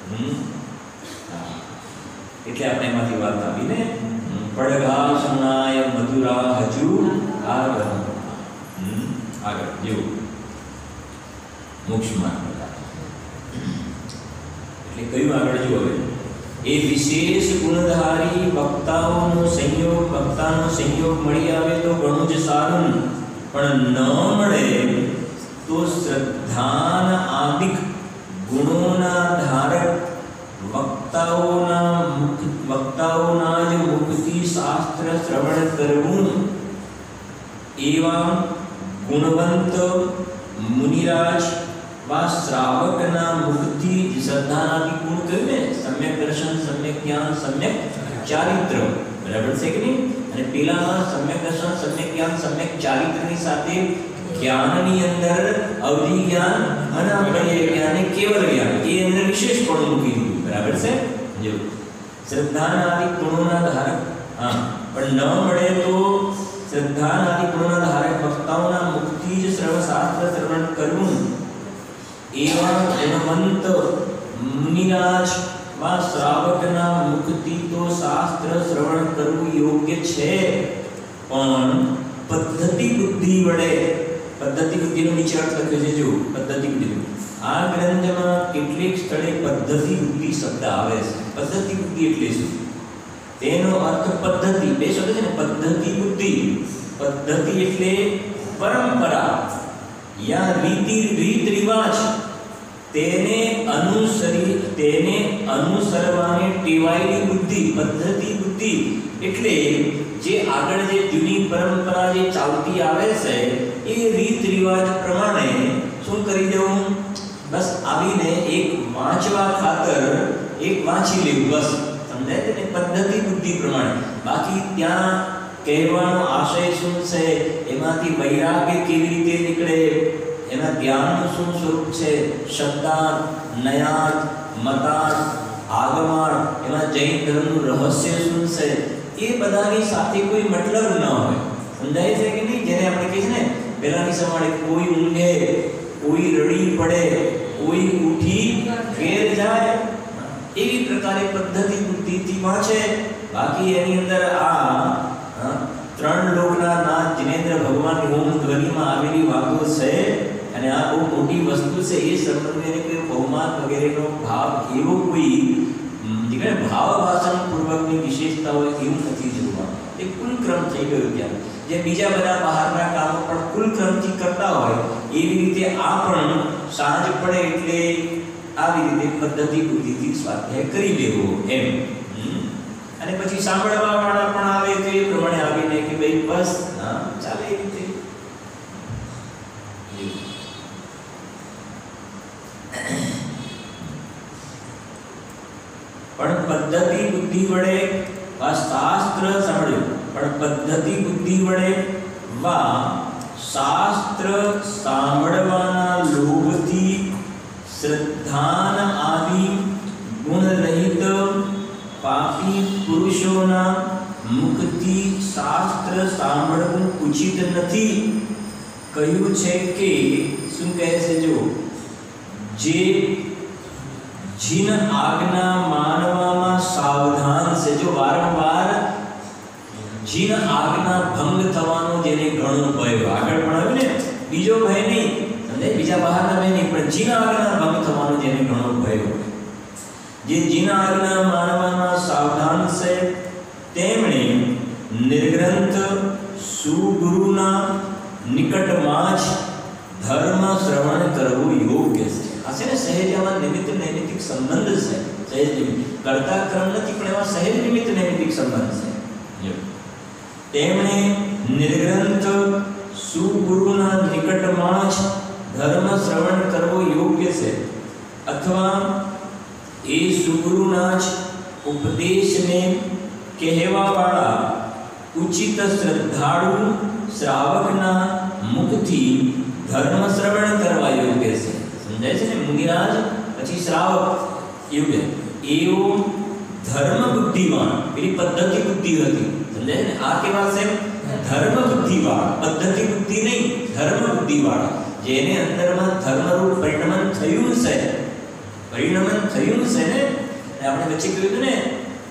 એટલે આપણે એમાંથી વાત આવીને પડઘા સુનાય મધુરા હજુ આગળ જો મોક્ષમાં એટલે કયું આગળ જો હવે એ વિશેષ ગુણધારી ભક્તાઓનો સંયોગ મળી આવે તો ઘણું જ સારું પણ ન મળે તો શ્રદ્ધાન આદિક ગુણોના ધારક વક્તાઓના જ મુક્તિ શાસ્ત્ર શ્રવણ કરવું એવા ગુણવંત મુનિરાજ વા શ્રાવકના મુક્તિ શ્રદ્ધાનાદિ ગુણ કહ્યું ને સમ્યક દર્શન સમ્યક જ્ઞાન સમ્યક ચારિત્ર બરાબર છે કે નહીં અને પેલામાં સમ્યક દર્શન સમ્યક જ્ઞાન સમ્યક ચારિત્રની સાથે જ્ઞાનની અંદર અવધિ જ્ઞાન અને અપર્ય જ્ઞાન અને કેવલ જ્ઞાન એ અંદર વિશેષ પણ મૂકી દીધું બરાબર છે જો શ્રદ્ધાના આદિ ગુણોના ધારક હા પણ ન મળે તો શ્રદ્ધાના આદિ ગુણોના ધારક ભક્તાઓના મુક્તિ જ શાસ્ત્ર શ્રવણ કરવું એવા ગુણવંત મુનિરાજ वा श्रावकना मुक्ति तो शास्त्र श्रवण करવું યોગ્ય છે પણ પદ્ધતિ બુદ્ધિ વડે પદ્ધતિ બુદ્ધિનો નીચે અર્થ લખ્યો છે જો પદ્ધતિ બુદ્ધિ આ ગ્રંથમાં કેટલીક સ્થળે પદ્ધતિ બુદ્ધિ શબ્દ આવે છે પદ્ધતિ બુદ્ધિ એટલે શું તેનો અર્થ પદ્ધતિ બે શબ્દ છે ને પદ્ધતિ બુદ્ધિ પદ્ધતિ એટલે પરંપરા યા રીત રિવાજ તેને અનુસરવાને ટેવાયેલી બુદ્ધિ પદ્ધતિ બુદ્ધિ એટલે જે આગળ જે જૂની પરંપરા જે ચાલતી આવે છે એ રીત રિવાજ પ્રમાણે શું કરી દેવું બસ આવીને એક વાંચવા ખાતર એક વાંચી લેવું બસ સમજાય છે ને પદ્ધતિ બુદ્ધિ પ્રમાણે બાકી ત્યાં કહેવાનો આશય શું છે એમાંથી વૈરાગ્ય કેવી રીતે નીકળે એના ધ્યાનનું શું સ્વરૂપ છે શબ્દાર્થ નયાર્થ મતાર્થ આગમાર્થ એમાં જૈન ધર્મનું રહસ્ય શું છે એ બધાની સાથે કોઈ મતલબ ન હોય સમજાય છે કે નહીં જેને આપણે કહીએ ને પહેલાની સમાડે કોઈ ઊંઘે કોઈ રડી પડે કોઈ ઉઠી ઘેર જાય એવી પ્રકારે પદ્ધતિ બુદ્ધિથી વાંચે બાકી એની અંદર આ ત્રણ લોકના નાથ જિનેન્દ્ર ભગવાનની ઓમ ધ્વનિમાં આવેલી વાતો છે અને આ બહુ મોટી વસ્તુ છે એ સંબંધને કોઈ બહુમાન વગેરેનો ભાવ એવો કોઈ જે ભાવ ભાષણ પૂર્વકની વિશેષતા હોય એવું નથી જોવા એ કુલ ક્રમ થઈ ગયો ત્યાં જે બીજા બધા બહારના કામો પણ કુલ ક્રમથી કરતા હોય એવી રીતે આ પણ સાંજ પડે એટલે આવી રીતે પદ્ધતિ બુદ્ધિથી સ્વાધ્યાય કરી લેવો એમ અને પછી સાંભળવા વાળા પણ આવે તો એ પ્રમાણે આવીને કે ભાઈ બસ હા ચાલે એ રીતે. પણ પદ્ધતિ બુદ્ધિ વડે વા શાસ્ત્ર સાંભળ્યું, પણ પદ્ધતિ બુદ્ધિ વડે વા શાસ્ત્ર સાંભળવાના લોભથી શ્રદ્ધાન આદિ ગુણ રહિત પાપી પુરુષોના મુખથી શાસ્ત્ર સાંભળવું ઉચિત નથી. કહ્યું છે કે શું કહે છે? જો જે જીન આજ્ઞા માનવામાં સાવધાન છે, જો વારંવાર જીન આજ્ઞા ભંગ થવાનો જેને ઘણો ભય, આગળ પણ આવ્યું ને, બીજો ભય નહીં સમજે, બીજા બહારના ભય નહીં, પણ જીન આજ્ઞા ભંગ થવાનો જેને ઘણો ભય, જે જીન આજ્ઞા માનવામાં સાવધાન છે તેમણે નિર્ગ્રંથ સુગુરુના નિકટમાં જ ધર્મ શ્રવણ કરવું યોગ્ય છે. આ છે ને સહેજમાં નિમિત્ત નૈમિતિક સંબંધ છે, સહેજ કરતા ક્રમ નથી પણ એમાં સહેજ નિમિત્ત નૈમિતિક સંબંધ છે. તેમણે નિર્ગ્રંથ સુગુરુના નિકટમાં જ ધર્મ શ્રવણ કરવો યોગ્ય છે, અથવા એ સુગુરુના જ ઉપદેશને કહેવાવાળા ઉચિત શ્રદ્ધાળુ શ્રાવકના મુખથી ધર્મ શ્રવણ કરવા યોગ્ય છે. સમજાય છે ને? મુનિરાજ પછી શ્રાવક યોગ્ય, એવો ધર્મ બુદ્ધિવાન, પેલી પદ્ધતિ બુદ્ધિ હતી, સમજાય ને? આ કેવા છે? ધર્મ બુદ્ધિવાળા, પદ્ધતિ બુદ્ધિ નહીં, ધર્મ બુદ્ધિવાળા, જેને અંદરમાં ધર્મરૂપ પરિણમન થયું છે, પરિણમન થયું છે ને. આપણે વચ્ચે કહ્યું હતું ને,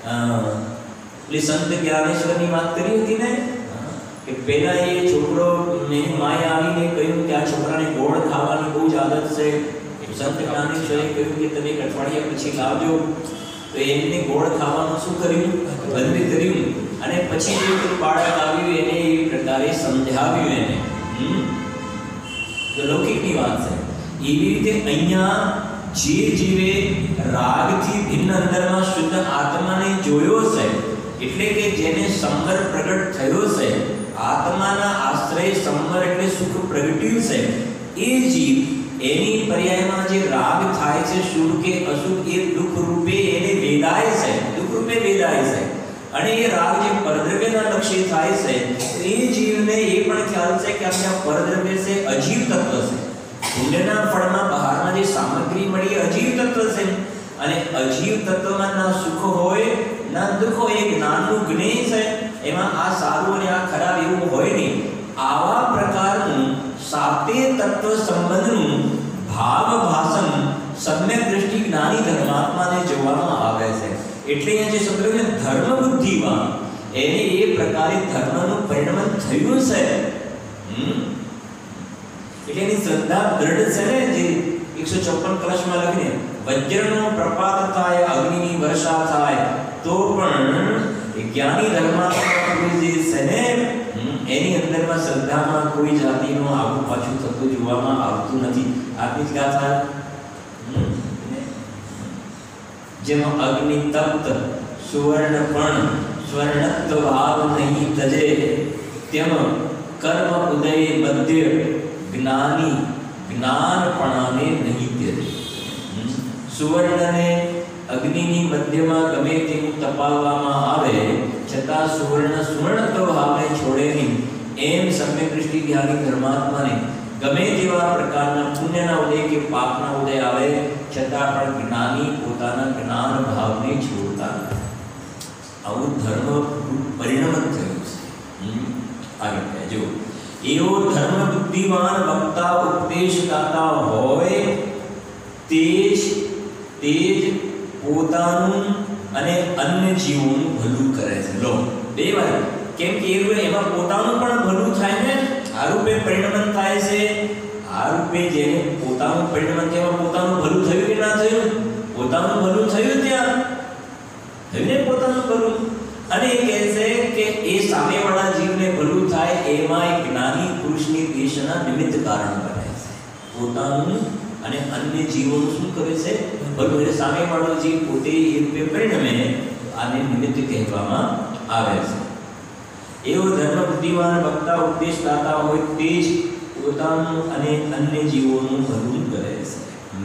એટલે સંત જ્ઞાનેશ્વરની વાત કરી હતી ને, કે પહેલા એ છોકરો એની માએ આવીને કહ્યું કે આ છોકરાને ગોળ ખાવાની બહુ જ આદત છે. સંત જ્ઞાનેશ્વરે કહ્યું કે તમે એક અઠવાડિયા પછી લાવજો. તો એમને ગોળ ખાવાનું શું કર્યું? બંધ કર્યું. અને પછી જે પેલું બાળક આવ્યું એને એ પ્રકારે સમજાવ્યું એને. તો લૌકિકની વાત છે. એવી રીતે અહીંયા જે જીવે રાગથી ભિન્ન અંદરમાં શુદ્ધ આત્માને જોયો છે, એટલે કે જેને સંવર પ્રગટ થયો છે, આત્માના આશ્રય સંવર એટલે સુખ પ્રગટ્યું છે, એ જીવ એની પર્યાયમાં જે રાગ થાય છે શુભ કે અશુભ, એ દુઃખ રૂપે એને વેદાય છે, દુઃખ રૂપે વેદાય છે. અને એ રાગ જે પરદ્રવ્યના લક્ષ્ય થાય છે, એ જીવને એ પણ ખ્યાલ છે કે આ પરદ્રવ્ય છે અજીવ તત્વ છે. પુણ્યના ફળમાં બહારમાં જે સામગ્રી મળી અજીવ તત્વ છે, અને અજીવ તત્વમાં ના સુખ હોય ના દુઃખ હોય, એ જ્ઞાનનું જ્ઞેય છે, એમાં આ સારું અને આ ખરાબ એવું હોય નહીં. આવા પ્રકારનું સાતે તત્વ સંબંધનું ભાવ ભાષણ સમ્યક દ્રષ્ટિ જ્ઞાની ધર્માત્માને જોવામાં આવે છે. એટલે અહીંયા જે શબ્દ છે ધર્મ બુદ્ધિવાન, એને એ પ્રકારે ધર્મનું પરિણમન થયું છે. એટલે એની શ્રદ્ધા દ્રઢ છે ને, જે 154 કલશમાં લખીને વજ્રનો પ્રપાત થાય, અગ્નિની વર્ષા થાય, તો પણ જ્ઞાની ધર્માત્મા જે છે ને, એની અંદરમાં શ્રદ્ધામાં કોઈ જાતિનો આગુ પાછું થતું જોવામાં આવતું નથી. આપની જ ગાથા જેમાં અગ્નિ તપ્ત સુવર્ણ પણ સ્વર્ણત્વ ભાવ નહીં તજે, તેમ કર્મ ઉદય મધ્ય જ્ઞાની જ્ઞાનપણાને નહીં ત્યજે. સુવર્ણને અગ્નિની મધ્યમાં ગમે તેવું તપાવવામાં આવે છતાં સુવર્ણ સુવર્ણત્વ ભાવને છોડે નહીં. એમ સમ્યક દૃષ્ટિ જ્ઞાની ધર્માત્માને ગમે તેવા પ્રકારના પુણ્યના ઉદય કે પાપના ઉદય આવે છતાં પણ જ્ઞાની પોતાના જ્ઞાન ભાવને છોડતા નથી. આવું ધર્મ પરિણમન થયું છે. આગળ કહેજો, એવો ધર્મ બુદ્ધિવાન વક્તા ઉપદેશદાતા હોય તે જ પોતાનું અને અન્ય જીવોનું ભલું કરે છે. લો બે વાર, કેમ કે એમાં પોતાનું પણ ભલું થાય ને, આ રૂપે પરિણમન થાય છે. આ રૂપે જેને પોતાનું પરિણમન થયું, પોતાનું ભલું થયું કે ના થયું? પોતાનું ભલું થયું, ત્યાં થયું ને પોતાનું ભલું. અને એ કહે છે કે એ સામેવાળા જીવને ભલું થાય એમાં એક જ્ઞાની પુરુષની દેશના નિમિત્ત કારણ બને છે. પોતાનું અને અન્ય જીવોનું શું કરે છે? ભલું. એટલે સામેવાળો જીવ પોતે એ રૂપે પરિણમે આને નિમિત્ત કહેવામાં આવે છે. એવો ધર્મ બુદ્ધિવાન વક્તા ઉપદેશ દાતા હોય તે જ પોતાનું અને અન્ય જીવોનું ભલું કરે છે.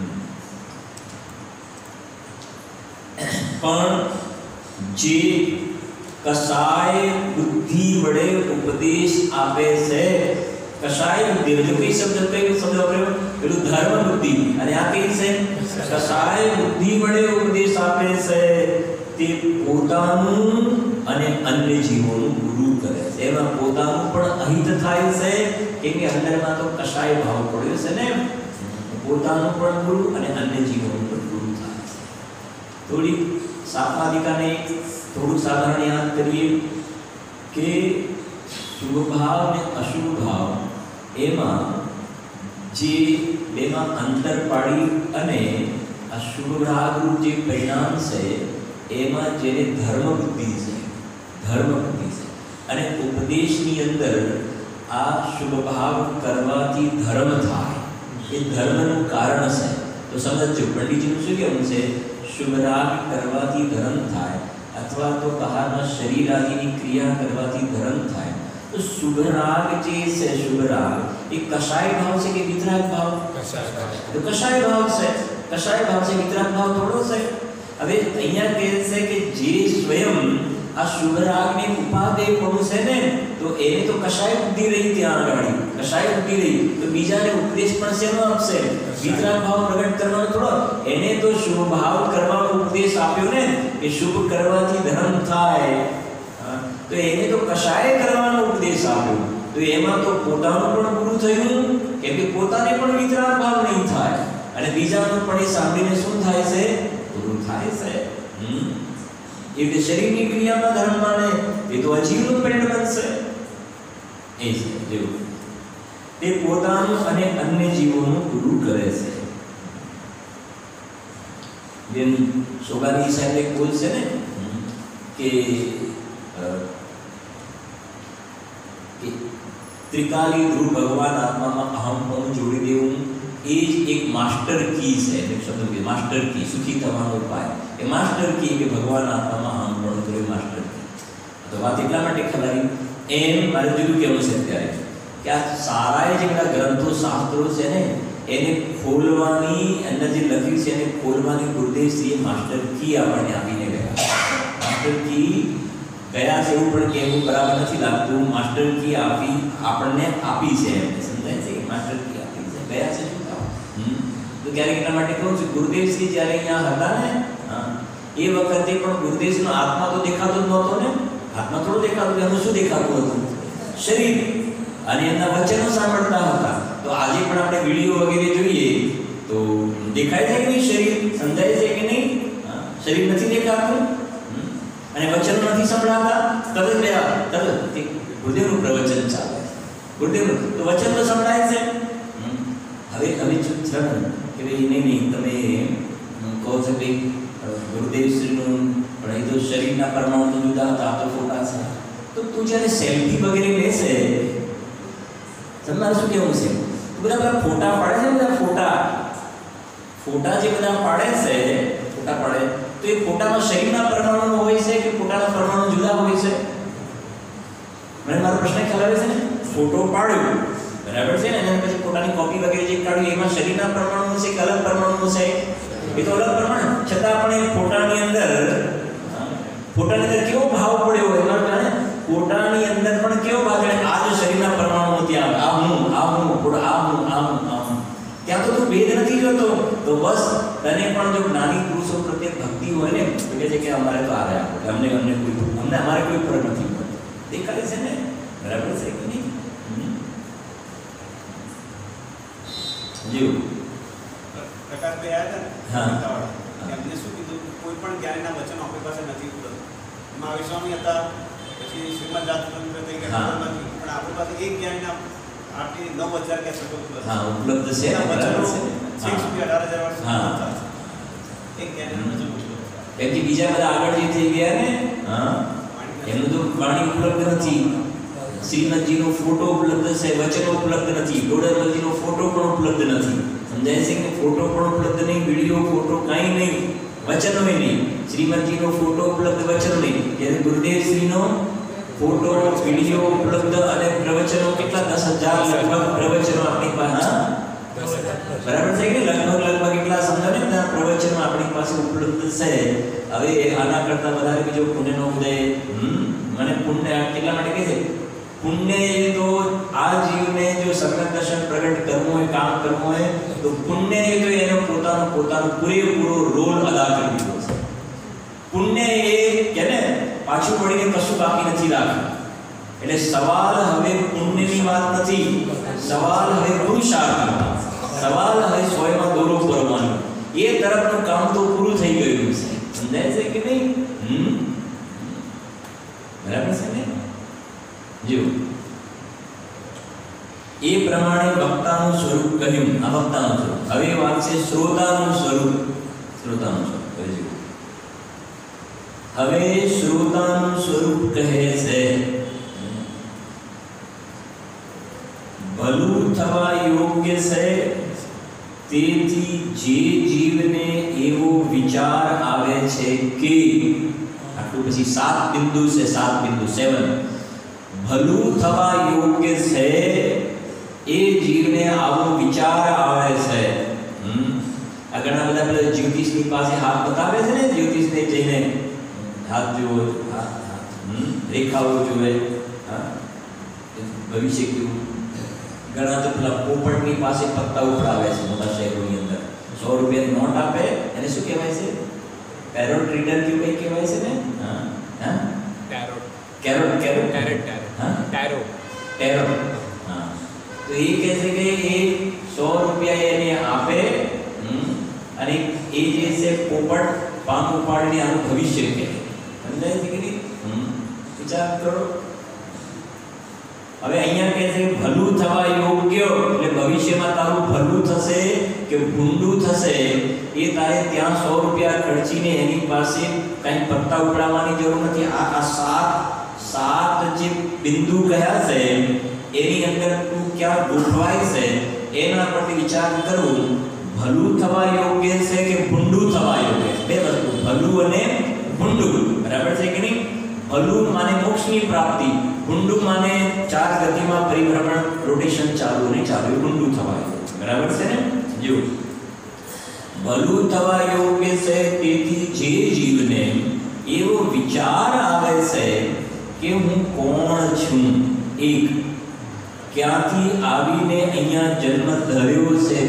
પણ જે કસાય બુદ્ધિ વડે ઉપદેશ આપે છે, કસાય બુદ્ધિ જો કઈ શબ્દ વાપર્યો પેલું ધર્મ બુદ્ધિ, અને આ કઈ છે કસાય બુદ્ધિ વડે ઉપદેશ આપે છે તે પોતાનું અને અન્ય જીવોનું ગુરુ કરે છે. એમાં પોતાનું પણ અહિત થાય છે કેમ કે અંદરમાં તો કસાય ભાવ પડ્યો છે ને, પોતાનું પણ ગુરુ અને અન્ય જીવોનું પણ ગુરુ થાય છે. થોડી સાપાદિકાને થોડું સાધારણ યાદ કરીએ કે શુભ ભાવ અને અશુભ ભાવ એમાં જે બેમાં અંતર પાડી અને અશુભ રાગરૂપ જે પરિણામ છે એમાં જેને ધર્મ બુદ્ધિ છે અને ઉપદેશની અંદર આ શુભ ભાવ કરવાથી ધર્મ થાય, એ ધર્મનું કારણ છે. તો સમજો પંડિતજીનું શું કહેવું છે, શુભ રાગ કરવાથી ધર્મ થાય અથવા તો બહારના શરીર આદિની ક્રિયા કરવાથી ધર્મ થાય. તો શુભ રાગ જે છે, શુભ રાગ એ કશાય ભાવ છે કે વિતરાગ ભાવ? તો કશાય ભાવ છે, વિતરાગ ભાવ થોડો છે. હવે અહીંયા કહે છે કે જે સ્વયં આ શુભ રાગને ઉપાદેય પણ છે ને, તો એને તો કશાય બુદ્ધિ રહી, ત્યાં આગળ કશાય બુદ્ધિ રહી, તો બીજાને ઉપદેશ પણ શેનો આપશે? વિતરાગ ભાવ પ્રગટ કરવાનો થોડો. એને તો શુભ ભાવ કરવાનો ઉપદેશ આપ્યો ને, કે શુભ કરવાથી ધર્મ થાય, તો એને તો કશાય કરવાનો ઉપદેશ આપ્યો, તો એમાં તો પોતાનું પણ ગુરુ થયું કેમ કે પોતાને પણ વિતરાગ ભાવ નહીં થાય, અને બીજાનું પણ એ સાંભળીને શું થાય છે? ગુરુ થાય છે. એટલે શરીરની ક્રિયામાં ધર્મ માને એ તો અજીવનું પરિણ બનશે. એ છે જેવું તે પોતાનું અને અન્ય જીવોનું ગુરુ કરે છે. જેમ સોગાની સાહેબ એક બોલ છે ને કે ત્રિકાલી ધ્રુવ ભગવાન આત્મામાં અહમ પણ જોડી દેવું એ જ એક માસ્ટર કી છે. એક શબ્દ કે માસ્ટર કી, સુખી થવાનો ઉપાય એ માસ્ટર કી કે ભગવાન આત્મામાં અહમ પણ તો એ માસ્ટર કી. તો વાત એટલા માટે ખલારી એમ મારે જુદું કેવું છે અત્યારે કે આ સારા જે બધા ગ્રંથો શાસ્ત્રો છે ને એને ખોલવાની, અંદર જે લખ્યું છે એને ખોલવાની ગુરુદેવશ્રીએ માસ્ટર કી આપણને આપીને ગયા. માસ્ટર કી ગયા છે એવું પણ કહેવું બરાબર નથી લાગતું. માસ્ટર કી આપણને આપી છે, એમને સમજાય છે કે માસ્ટર કી આપી છે, ગયા છે શું કામ? તો ક્યારેક એટલા માટે કહું છું, ગુરુદેવશ્રી જ્યારે અહીંયા હતા ને એ વખતે પણ ગુરુદેવનો આત્મા તો દેખાતો જ નહોતો ને, આત્મા થોડો દેખાતો, એનું શું દેખાતું હતું? શરીર. અને એમના વચનો સાંભળતા હતા. તો આજે પણ આપણે વિડીયો વગેરે જોઈએ તો દેખાય છે કે નહીં શરીર? સમજાય છે કે નહીં? શરીર નથી દેખાતું અને વચનો નથી સંભળાતા. તરત ગુરુદેવનું પ્રવચન ચાલે, ગુરુદેવનું તો વચન તો સંભળાય છે. હવે ચૂપ છે કે ભાઈ નહીં તમે કહો છો કે ગુરુદેવશ્રીનું પણ એ તો શરીરના પરમાણુ તો જુદા હતા, આ તો ફોટા છે. તો તું જ્યારે સેલ્ફી વગેરે લેશે, તમારે શું કેવું છે? બધા ફોટા પાડે છે, બધા ફોટા જે બધા પાડે છે, ફોટા પાડે તો એ ફોટામાં શરીરના પરમાણુ હોય છે કે ફોટાના પરમાણુ જુદા હોય છે? મને મારો પ્રશ્ન ખ્યાલ આવે છે ને? ફોટો પાડ્યો બરાબર છે ને, અને પછી ફોટાની કોપી વગેરે જે કાઢ્યું એમાં શરીરના પરમાણુ છે કે અલગ પરમાણુ છે? એ તો અલગ પરમાણુ, છતાં પણ એ ફોટાની અંદર કેવો ભાવ પડ્યો હોય એમાં જાણે ફોટાની અંદર પણ કેવો ભાવ જાણે આ જો શરીરના પરમાણુ ત્યાં ત્યાં તો તું ભેદ નથી જોતો. તો બસ તને પણ જો જ્ઞાની પુરુષો પ્રત્યે ભક્તિ હોય ને તો કહે છે કે અમારે તો આ રહ્યા, અમને અમારે કોઈ ફરક નથી પડતો. દેખાય છે ને? બરાબર છે કે નહીં? જીવ પ્રકાશભાઈ આવ્યા હતા એમને શું કીધું, કોઈ પણ જ્ઞાનીના વચનો આપણી પાસે નથી ઉપલબ્ધ. એમાં વિશ્વામી હતા, પછી શ્રીમદ રાજતંત્ર થઈ ગયા નથી, પણ આપણી પાસે એક જ્ઞાનીના આટલી 9000 કે શબ્દો ઉપલબ્ધ છે. વચનો 6 સુધી 18000 વર્ષ એક જ્ઞાનીના વચનો ઉપલબ્ધ છે. એમથી બીજા બધા આગળ જે થઈ ગયા ને એમનું તો વાણી ઉપલબ્ધ નથી, શ્રીમદજીનો ફોટો ઉપલબ્ધ છે, વચનો ઉપલબ્ધ નથી, ડોડરમલજીનો ફોટો પણ ઉપલબ્ધ નથી. સમજાય છે કે ફોટો પણ ઉપલબ્ધ નહીં, વિડીયો ફોટો કાંઈ નહીં, વચનો નહીં. શ્રીમદજીનો ફોટો ઉપલબ્ધ, વચન નહીં. જ્યારે ગુરુદેવ શ્રીનો ફોટો, વિડીયો ઉપલબ્ધ અને પ્રવચનો કેટલા 10,000 લગભગ પ્રવચનો આપણી પાસે, બરાબર છે કે લગભગ એટલા સમજો ને ત્યાં પ્રવચનો આપણી પાસે ઉપલબ્ધ છે. હવે આના કરતા વધારે બીજો પુણ્યનો ઉદય મને પુણ્ય કેટલા માટે કહે છે? પુણ્ય એ તો આ જીવને જો સકળ દર્શન પ્રગટ કરવું હોય, કામ કરવું હોય તો પુણ્ય એ તો એનો પોતાનો પૂરેપૂરો રોલ અદા કરી દીધો છે. પુણ્ય એ કે ને પાછું પડીને કશું બાકી નથી રાખ્યું. એટલે સવાલ હવે પુણ્યની વાત નથી, સવાલ હવે પુરુષાર્થનો, સવાલ હવે સ્વયંમાં દોરો કરવાનો. એ તરફનું કામ તો પૂરું થઈ ગયું છે. સમજાય છે કે નહીં? બરાબર છે ને? જો એ પ્રમાણે વક્તાનું સ્વરૂપ કહ્યું. આ વક્તાનું સ્વરૂપ. હવે વાત છે શ્રોતાનું સ્વરૂપ. શ્રોતાનું સ્વરૂપ હવે શ્રોતાનું સ્વરૂપ કહે છે ભલું થવા યોગ્ય છે. તેથી જે જીવને એવો વિચાર આવે છે કે આટલું પછી 7 બિંદુ છે, 7 બિંદુ 7 ભલું થવા યોગ્ય છે એ જીવને આવો વિચાર આવે છે. આ ઘણા બધા પેલા જ્યોતિષની પાસે હાથ બતાવે છે ને, જ્યોતિષને જઈને હાથ જોવો, રેખાઓ જોવે, ભવિષ્ય કેવું. ઘણા તો પેલા પોપટની પાસે પત્તા ઉપડાવે છે મોટા શહેરોની અંદર. 100 રૂપિયાની નોટ આપે એને શું કહેવાય છે? પેરોટ રીડર કે કઈ કહેવાય છે ને? કેરોટ તો એ કહે છે કે એ 100 રૂપિયા એને આપે અને એ જે છે પોપટ પામ ઉપાડીને આનું ભવિષ્ય કહે. સમજાય છે કે નહીં? વિચાર કરો. હવે અહીંયા કહે છે ભલું થવા યોગ્ય, એટલે ભવિષ્યમાં તારું ભલું થશે કે ભૂંડું થશે એ તારે ત્યાં 100 રૂપિયા ખર્ચીને એની પાસે કંઈ પત્તા ઉપડાવવાની જરૂર નથી. આ 7 જે બિંદુ કયા છે એની અંદર તું ક્યાં ગોઠવાય છે એના પરથી વિચાર કરવું. ભલું થવા યોગ્ય છે કે ભૂંડું થવા યોગ્ય છે? બે વસ્તુ, ભલું અને ભૂંડું. બરાબર છે કે નહીં? ભલું માને મોક્ષની પ્રાપ્તિ, ભૂંડું માને 4 ગતિમાં પરિભ્રમણ, રોટેશન ચાલુ ને ચાલુ, ભૂંડું થવા. બરાબર છે ને? જો ભલું થવા યોગ્ય છે તેથી જે જીવને એવો વિચાર આવે છે કે હું કોણ છું, એક, ક્યાંથી આવીને અહીંયા જન્મ ધર્યો છે,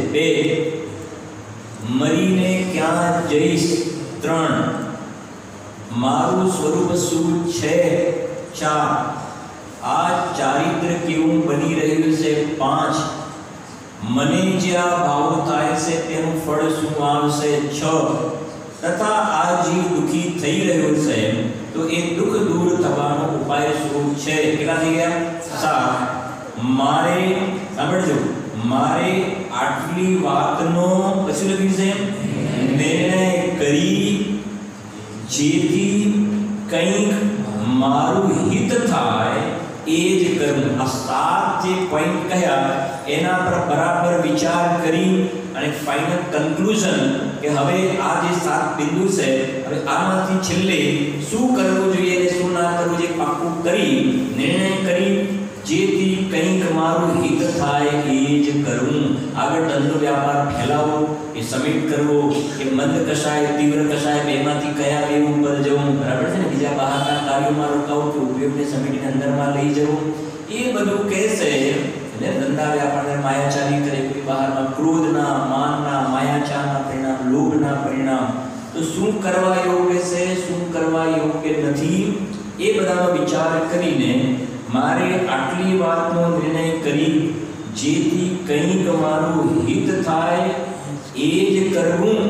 2, મરીને ક્યાં જઈશ, 3, મારું સ્વરૂપ શું છે, 4, આ ચારિત્ર કેવું બની રહ્યું છે, 5, મને જ્યાં ભાવ થાય છે તેનું ફળ શું આવશે, 6, તથા આ જીવ દુઃખી થઈ રહ્યો છે તો એ દુઃખ દૂર થવાનો ઉપાય શું છે. કેટલા થઈ ગયા? 7. મારે સાંભળજો, મારે આટલી વાતનો પછી લખ્યું છે નિર્ણય કરી જેથી કંઈક મારું હિત થાય એ જ કરવું. આ 7 જે પોઈન્ટ કહ્યા એના પર બરાબર વિચાર કરી અને ફાઇનલ કન્ક્લુઝન કે હવે આ જે 7 બિંદુ છે હવે આમાંથી છેલ્લે શું કરવું જોઈએ અને શું ના કરવું જોઈએ પાક્કું કરી નિર્ણય કરી જેથી કંઈક મારું હિત થાય એ જ કરવું. આગળ ધંધો વ્યાપાર ફેલાવો, એ સમિટ કરવો, એ મંદ કશાય તીવ્ર કશાય બેમાંથી કયા બે ઉપર જવું, બરાબર છે ને? બીજા બહારના કાર્યોમાં રોકાવું કે ઉપયોગને સમિટની અંદરમાં લઈ જવું, એ બધું કહેશે. એટલે ધંધા વ્યાપારને માયાચારી કરે, કોઈ બહારમાં ક્રોધના, માનના, માયાચારના પરિણામ, લોભના પરિણામ, તો શું કરવા યોગ્ય છે, શું કરવા યોગ્ય નથી, એ બધાનો વિચાર કરીને મારે આટલી વાતનો નિર્ણય કરી જેથી કંઈક મારું હિત થાય એ જ કરવું.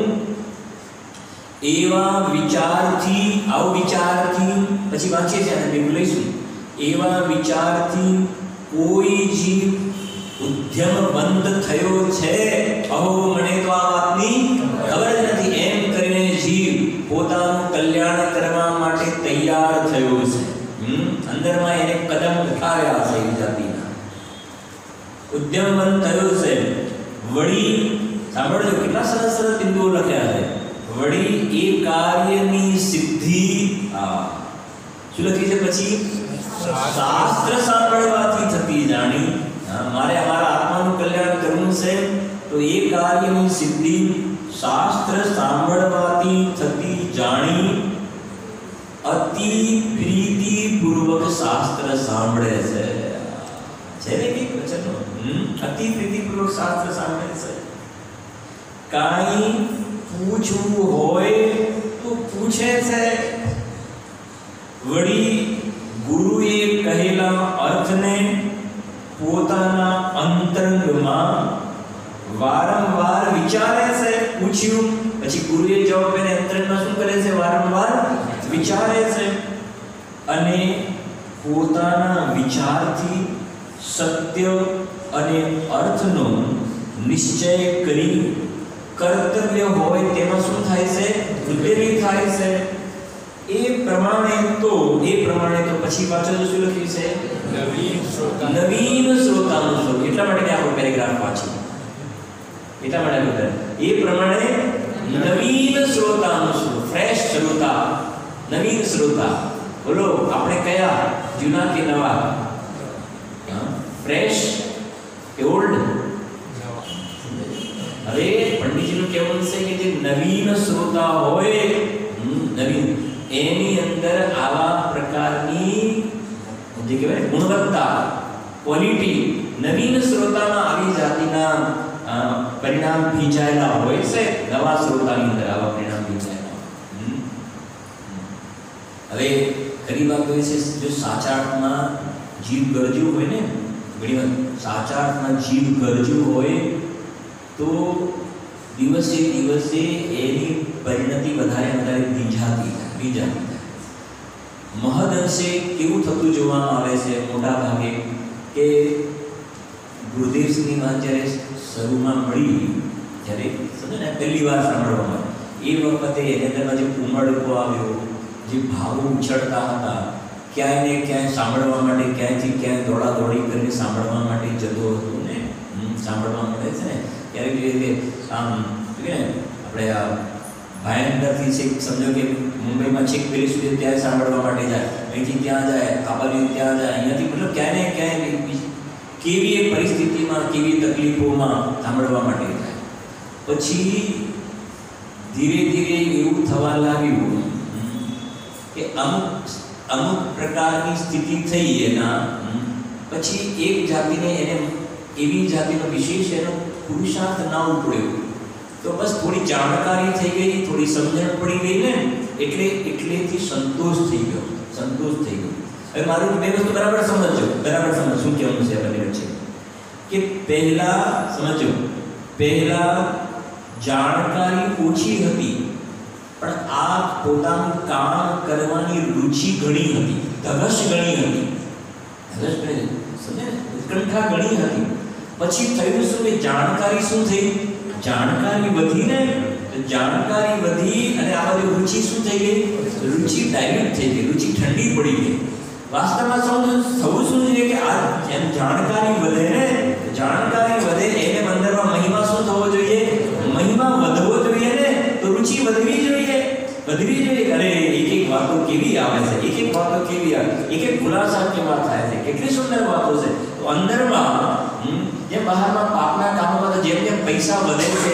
એવા વિચારથી, આવો વિચારથી પછી વાંચીએ છીએ અને ભેગું લઈશું. એવા વિચારથી કોઈ જીવ ઉદ્યમવંત થયો છે, અહો મને તો આ વાતની ખબર જ નથી, એમ કરીને જીવ પોતાનું કલ્યાણ કરવા માટે તૈયાર થયો છે. અંદરમાં એને કદમ ઉઠાવ્યા છે, એ જાતિના ઉદ્યમવંત થયો છે. વળી સાંભળજો કેટલા સરસ સરસ બિંદુઓ લખ્યા છે. વળી એ કાર્યની સિદ્ધિ શું લખી છે પછી શાસ્ત્ર સાંભળવાથી થતી જાણી. મારે અમારા આત્માનું કલ્યાણ કરવું છે તો એ કાર્યની સિદ્ધિ શાસ્ત્ર સાંભળવાથી થતી જાણી અતિ પ્રીતિ પૂર્વક શાસ્ત્ર સાંભળે છે. છે ને કે વચનો અતિ પ્રીતિ પૂર્વક શાસ્ત્ર સાંભળે છે. કાઈ પૂછવું હોય તો પૂછે છે. વળી ગુરુએ કહેલા અર્થને પોતાના અંતરંગમાં વારંવાર વિચારે છે. પૂછ્યું પછી ગુરુએ જવાબ એને અંતરંગમાં શું કરે છે? વારંવાર વિચારે છે અને પોતાના વિચારથી સત્ય અને અર્થનો નિશ્ચય કરી કર્તવ્ય હોય તેમાં શું થાય છે? ઉદ્દેલી થાય છે. એ પ્રમાણે તો પછી પાછળ શું લખ્યું છે? નવીન શ્રોતાનું સ્વરૂપ. એટલા માટે કે આપણો પેરેગ્રાફ વાંચી એટલા માટે એ પ્રમાણે નવીન શ્રોતાનું સ્વરૂપ. ફ્રેશ શ્રોતા, નવીન શ્રોતા. બોલો આપણે કયા? જૂના કે નવા? ફ્રેશ કે ઓલ્ડ? હવે પંડિતજીનું કહેવું છે કે જે નવીન શ્રોતા હોય, નવીન, એની અંદર આવા પ્રકારની જે કહેવાય ગુણવત્તા, ક્વોલિટી, નવીન શ્રોતામાં આવી જાતિના પરિણામ ભીંજાયેલા હોય છે. નવા શ્રોતાની અંદર આવા પરિણામ ભીંજાયેલા. હવે ખરી વાત એ છે, જો સાચા અર્થમાં જીવ ગરજ્યું હોય ને, ઘણી વાર સાચા અર્થમાં જીવ ગરજ્યું હોય તો દિવસે દિવસે એની પરિણતિ વધારે ભીંજાતી થાય. મહદઅંશે કેવું થતું જોવામાં આવે છે મોટા ભાગે કે ગુરુદેવસિંહની વાત જ્યારે શરૂમાં મળી, જ્યારે સમજો ને પહેલી વાર સાંભળવામાં, એ વખતે એને તેમાં જે ઉમળકો આવ્યો, જે ભાવો ઉછળતા હતા, ક્યાંય ને ક્યાંય સાંભળવા માટે, ક્યાંયથી ક્યાંય દોડાદોડી કરીને સાંભળવા માટે જતો હતો ને. સાંભળવા મળે છે ને ક્યારેક રીતે આમ કે આપણે આ ભાયંદરથી છેક સમજો કે મુંબઈમાં છેક પેલી સુધી ત્યાં સાંભળવા માટે જાય, અહીંથી ત્યાં જાય, આ બાજુ ત્યાં જાય, અહીંયાથી મતલબ ક્યાંય ને ક્યાંય કેવી એક પરિસ્થિતિમાં, કેવી તકલીફોમાં સાંભળવા માટે જાય. પછી ધીરે ધીરે એવું થવા લાગ્યું કે અમુક પ્રકારની સ્થિતિ થઈ એના પછી એક જાતિને એને એવી જાતિનો વિશેષ એનો પુરુષાર્થ ના ઉપડ્યો, તો બસ થોડી જાણકારી થઈ ગઈ, થોડી સમજણ પડી ગઈ ને, એટલેથી સંતોષ થઈ ગયો. હવે મારું બે વસ્તુ બરાબર સમજ શું કહેવાનું છે બંને વચ્ચે કે પહેલા જાણકારી ઓછી હતી પણ આ પોતાનું કામ કરવાની રુચિ ઘણી હતી, ધગશ ઘણી હતી, ઉત્કંઠા ઘણી હતી. પછી થયું શું કે જાણકારી શું થઈ? જાણકારી વધી ને, જાણકારી વધી અને આ બધી રુચિ શું થઈ ગઈ? રુચિ ડાયલ્યુટ થઈ ગઈ, રુચિ ઠંડી પડી ગઈ. વાસ્તવમાં થવું શું છે કે આ જેમ જાણકારી વધે ને, એને અંદરમાં મહિમા શું થવો જોઈએ? મહિમા વધવો જોઈએ ને, તો રુચિ વધવી જોઈએ. અરે એક વાતો કેવી આવે છે, એક ખુલાસા કેવા થાય છે, કેટલી સુંદર વાતો છે. તો અંદરમાં જેમ બહારમાં પાપના કામોમાં જેમ જેમ પૈસા વધે છે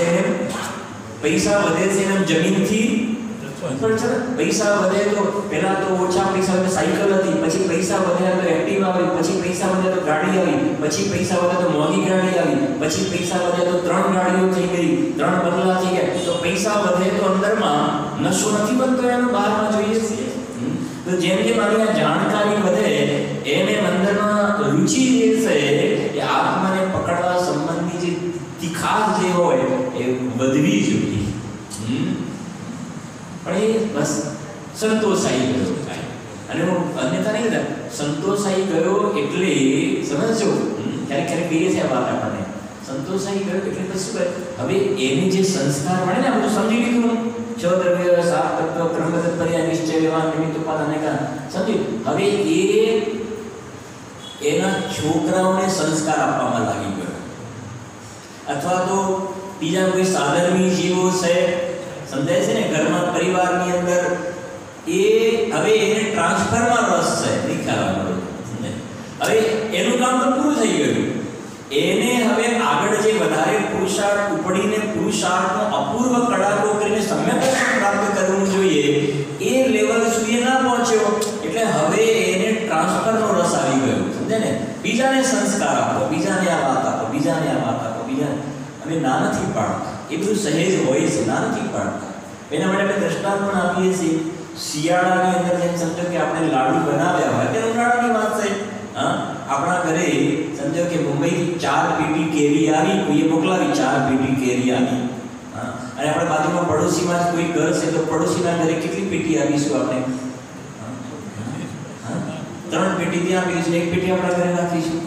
એમ જમીનથી પૈસા વધે તો પહેલા તો ઓછા પૈસા વધે સાયકલ હતી, પછી પૈસા વધ્યા તો એક્ટિવા આવી, પછી પૈસા વધ્યા તો ગાડી આવી, પછી પૈસા વધ્યા તો મોંઘી ગાડી આવી, પછી પૈસા વધ્યા તો 3 ગાડીઓ થઈ ગઈ, 3 બંગલા થઈ ગયા. તો પૈસા વધે તો અંદરમાં નશો નથી બનતો, એનો બહારમાં જોઈએ છીએ. તો જેમ જેમ આવી જાણકારી વધે એને અંદરમાં રુચિ જે છે એ આત્માને પકડવા સંબંધી જે તીખાશ જે હોય એ વધવી જોઈએ. પણ એ બસ સંતોષાઈ ગયો અને અન્યથા નહીં કહેતા, સંતોષાઈ ગયો એટલે સમજો ક્યારેક કહીએ છે આ વાત આપણને, સંતોષાઈ ગયો એટલે પછી શું કરે? હવે એની જે સંસ્કાર મળે ને, બધું સમજી લીધું, 6 દ્રવ્ય 7 તત્વ ક્રમબદ્ધ પર્યાય નિશ્ચય વ્યવહાર નિમિત્ત ઉપાદાન અનેકા સમજ્યું. હવે એના છોકરાઓને સંસ્કાર આપવામાં લાગી ગયો, અથવા તો બીજા કોઈ સાધર્મી જીવો છે સમજાય છે ને? ઘરમાં પરિવારની અંદર એ હવે એને ટ્રાન્સફરમાં રસ છે, નહીં ખ્યાલ આવે. હવે એનું કામ તો પૂરું થઈ ગયું. એને હવે આગળ જે વધારે પુરુષાર્થ ઉપડીને પુરુષાર્થનો અપૂર્વ કડાકો કરીને સમ્યક દર્શન પ્રાપ્ત કરવું જોઈએ એ લેવલ સુધી ના પહોંચ્યો. એટલે હવે એને ટ્રાન્સફરનો રસ આવી ગયો. સમજે ને? બીજાને સંસ્કાર આપો, બીજાને આ વાત આપો, બીજાને આ વાત આપો, બીજાને. અમે ના નથી પાડતા, એ બધું સહેજ હોય છે, ના નથી પાડતા. એના માટે આપણે દ્રષ્ટાંત પણ આપીએ છીએ. શિયાળાની અંદર જેમ સમજો કે આપણે લાડુ બનાવ્યા હોય, ત્યારે ઉનાળાની વાત છે. હા, આપણા ઘરે સમજો કે મુંબઈથી 4 પેટી કેરી આવી, કોઈએ મોકલાવી 4 પેટી કેરી આવી. હા, અને આપણે બાજુમાં પડોશીમાં જ કોઈ ઘર છે તો પડોશીના ઘરે કેટલી પેટી આપીશું આપણે? 3 પેટી ત્યાં આપીશું, 1 પેટી આપણા ઘરે રાખીશું.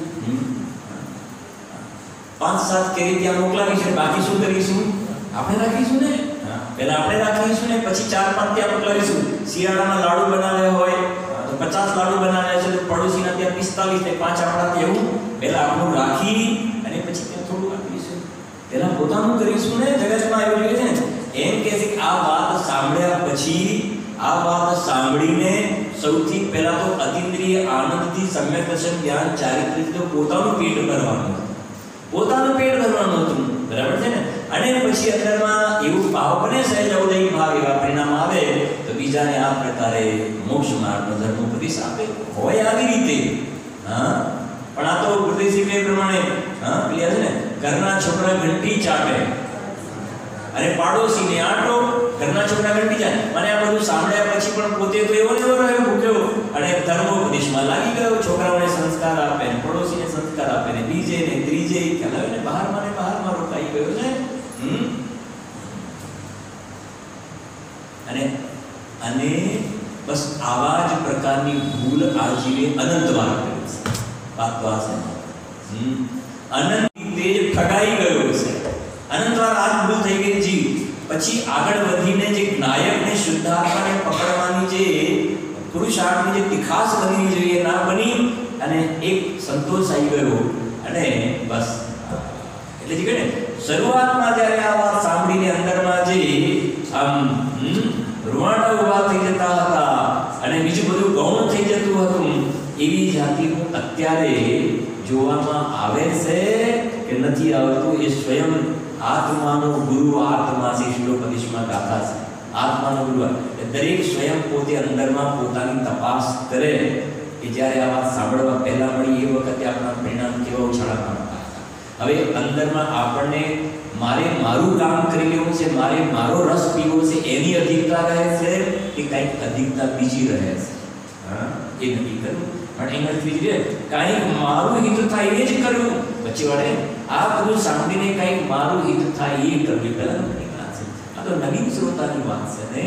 5-7 કેરી ત્યાં મોકલાવીશું, બાકી શું કરીશું? આપણે રાખીશું ને. પહેલા આપણે રાખીશું ને પછી 4-5 ત્યાં મોકલાવીશું. શિયાળામાં લાડુ બનાવ્યા હોય તો 50 લાડુ બનાવ્યા છે તો પડોશીના ત્યાં 45 ને 5 આપણા ત્યાં એવું પહેલા આપણું રાખી અને પછી ત્યાં થોડું આપીશું. પહેલા પોતાનું કરીશું ને. જગતમાં એવું જોઈએ છે ને, એમ કહે છે કે આ વાત સાંભળ્યા પછી, આ વાત સાંભળીને સૌથી પહેલા તો અતિન્દ્રિય આનંદથી સમ્યક દર્શન જ્ઞાન ચારિત્ર્ય તો પોતાનું પેટ ભરવાનું, પોતાનું પેટ ભરવાનું હતું. બરાબર છે ને? અને પછી અંદરમાં એવું ભાવ બને, સહેજ અવદય ભાવ, એવા પરિણામ આવે તો બીજાને આ પ્રકારે મોક્ષ માર્ગનો ધર્મોપદેશ આપે હોય આવી રીતે. હા, પણ આ તો ઉપદેશી પ્રમાણે ક્લિયર છે ને? ઘરના છોકરા ઘંટી ચાટે અને પાડોશીને આટો, ઘરના છોકરા ઘંટી ચાટે. અને આ બધું સાંભળ્યા પછી પણ પોતે તો એવો ને એવો રહ્યો ભૂખ્યો અને ધર્મોપદેશમાં લાગી ગયો. છોકરાઓને સંસ્કાર આપે ને પડોશીને સંસ્કાર આપે ને બીજે ને ત્રીજે ખ્યાલ આવે ને બહારમાં રોકાઈ ગયો છે. અને બસ આવા જ પ્રકારની ભૂલ આજીવે અનંતવાર કરી છે. વાત તો આ છે. અનંત તેજ ઠગાઈ ગયો છે. અનંતવાર આ ભૂલ થઈ ગઈ જીવ. પછી આગળ વધીને જે જ્ઞાયકને શુદ્ધાત્માને પકડવાની જે પુરુષાર્થની જે તિખાસ બનવી જોઈએ ના બની અને એક સંતોષ આવી ગયો અને બસ. એટલે જે કહે ને, શરૂઆતમાં જ્યારે આ વાત સાંભળીને અંદરમાં જે આમ રૂવાટા ઉભા થઈ જતા હતા અને બીજું બધું ગૌણ થઈ જતું હતું, એવી જાતિનું અત્યારે જોવામાં આવે છે કે નથી આવતું. એ સ્વયં આત્માનો ગુરુ આત્મા છે. શ્લોકપદેશમાં ગાથા છે આત્માનો ગુરુ. દરેક સ્વયં પોતે અંદરમાં પોતાની તપાસ કરે કે જ્યારે આ વાત સાંભળવા પહેલા મળી એ વખતે આપણા પરિણામ કેવા ઉછાળા પામતા હતા. હવે અંદરમાં આપણને મારે મારું કામ કરી લેવું છે, મારે મારો રસ પીવો છે, એની અધિકતા રહે છે કે કંઈક અધિકતા બીજી રહે છે? હા, એ નક્કી કરવું. પણ એનાથી જ કંઈક મારું હિત થાય એ જ કરવું. પછી વળે આ બધું સાંભળીને કંઈક મારું હિત થાય એ કરવું પહેલા નક્કી વાત છે. આ તો નવીન શ્રોતાની વાત છે ને.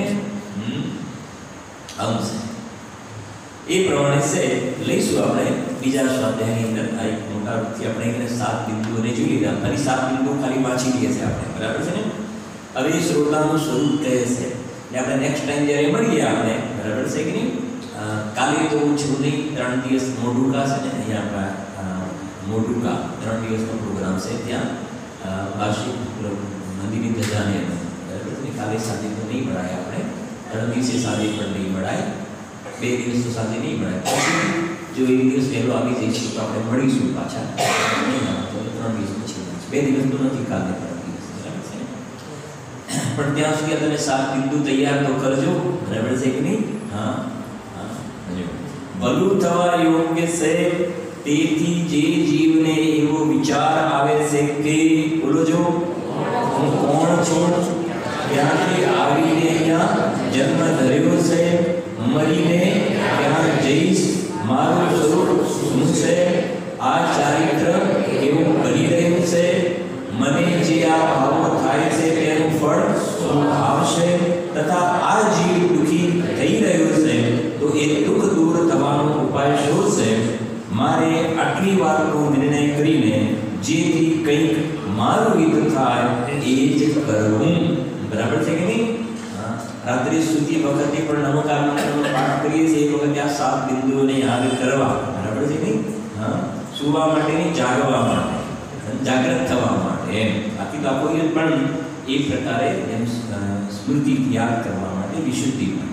આમ છે એ પ્રમાણે છે. લઈશું આપણે બીજા સ્વાધ્યાયની અંદર આ એક મોટા રૂપથી આપણે એને 7 બિંદુઓને જોઈ લીધા. ફરી 7 બિંદુ ખાલી વાંચી લઈએ છીએ આપણે. બરાબર છે ને? હવે એ શ્રોતાનું સ્વરૂપ કહે છે ને આપણે નેક્સ્ટ ટાઈમ જ્યારે મળીએ આપણે, બરાબર છે કે નહીં? કાલે તો હું છું નહીં, 3 દિવસ મોઢુકા છે ને અહીંયા આપણા મોઢુકા 3 દિવસનો પ્રોગ્રામ છે. ત્યાં વાર્ષિક મંદિરની ધજાને બરાબર છે ને? કાલે સાંજે તો નહીં મળાય આપણે, 3 દિવસે સાંજે પણ નહીં મળાય, 2 દિવસ તો સાંજે નહીં મળાય. પછી જો 1 દિવસ વહેલો આવી જઈશું તો આપણે મળીશું પાછા. નહીં આવે તો 3 દિવસ પછી 2 દિવસ તો નથી, કાલે 3 દિવસ. બરાબર છે ને? પણ ત્યાં સુધી તમે 7 બિંદુ તૈયાર તો કરજો. બરાબર છે કે નહીં? હા, ભલું થવા યોગ્ય છે. તેથી જે જીવને એવો વિચાર આવે છે કે બોલો જો હું કોણ છું, ક્યાંથી આવીને અહીંયા જન્મ ધર્યો છે, મરીને ક્યાં જઈશ, મારું સ્વરૂપ શું છે, આ ચારિત્ર એવું બની રહ્યું છે, મને જે આ ભાવો થાય છે તેનું ફળ શું આવશે, તથા આ જીવ દુઃખી થઈ રહ્યો છે તો એ દુઃખ દૂર થવાનો ઉપાય શું છે? મારે આટલી વાતનો નિર્ણય કરીને જેથી કંઈક મારું હિત થાય એ જ કરવું. બરાબર છે કે નહીં? રાત્રિ સૂતી વખતે પણ નમોકારનો પાઠ કરીએ છીએ એ વખતે આ 7 બિંદુઓને યાદ કરવા. બરાબર છે કે નહીં? હા, સુવા માટે નહીં, જાગવા માટે, જાગૃત થવા માટે. એમ આથી તો આખો પણ એ પ્રકારે એમ સ્મૃતિ યાદ કરવા માટે વિશુદ્ધિ મળે.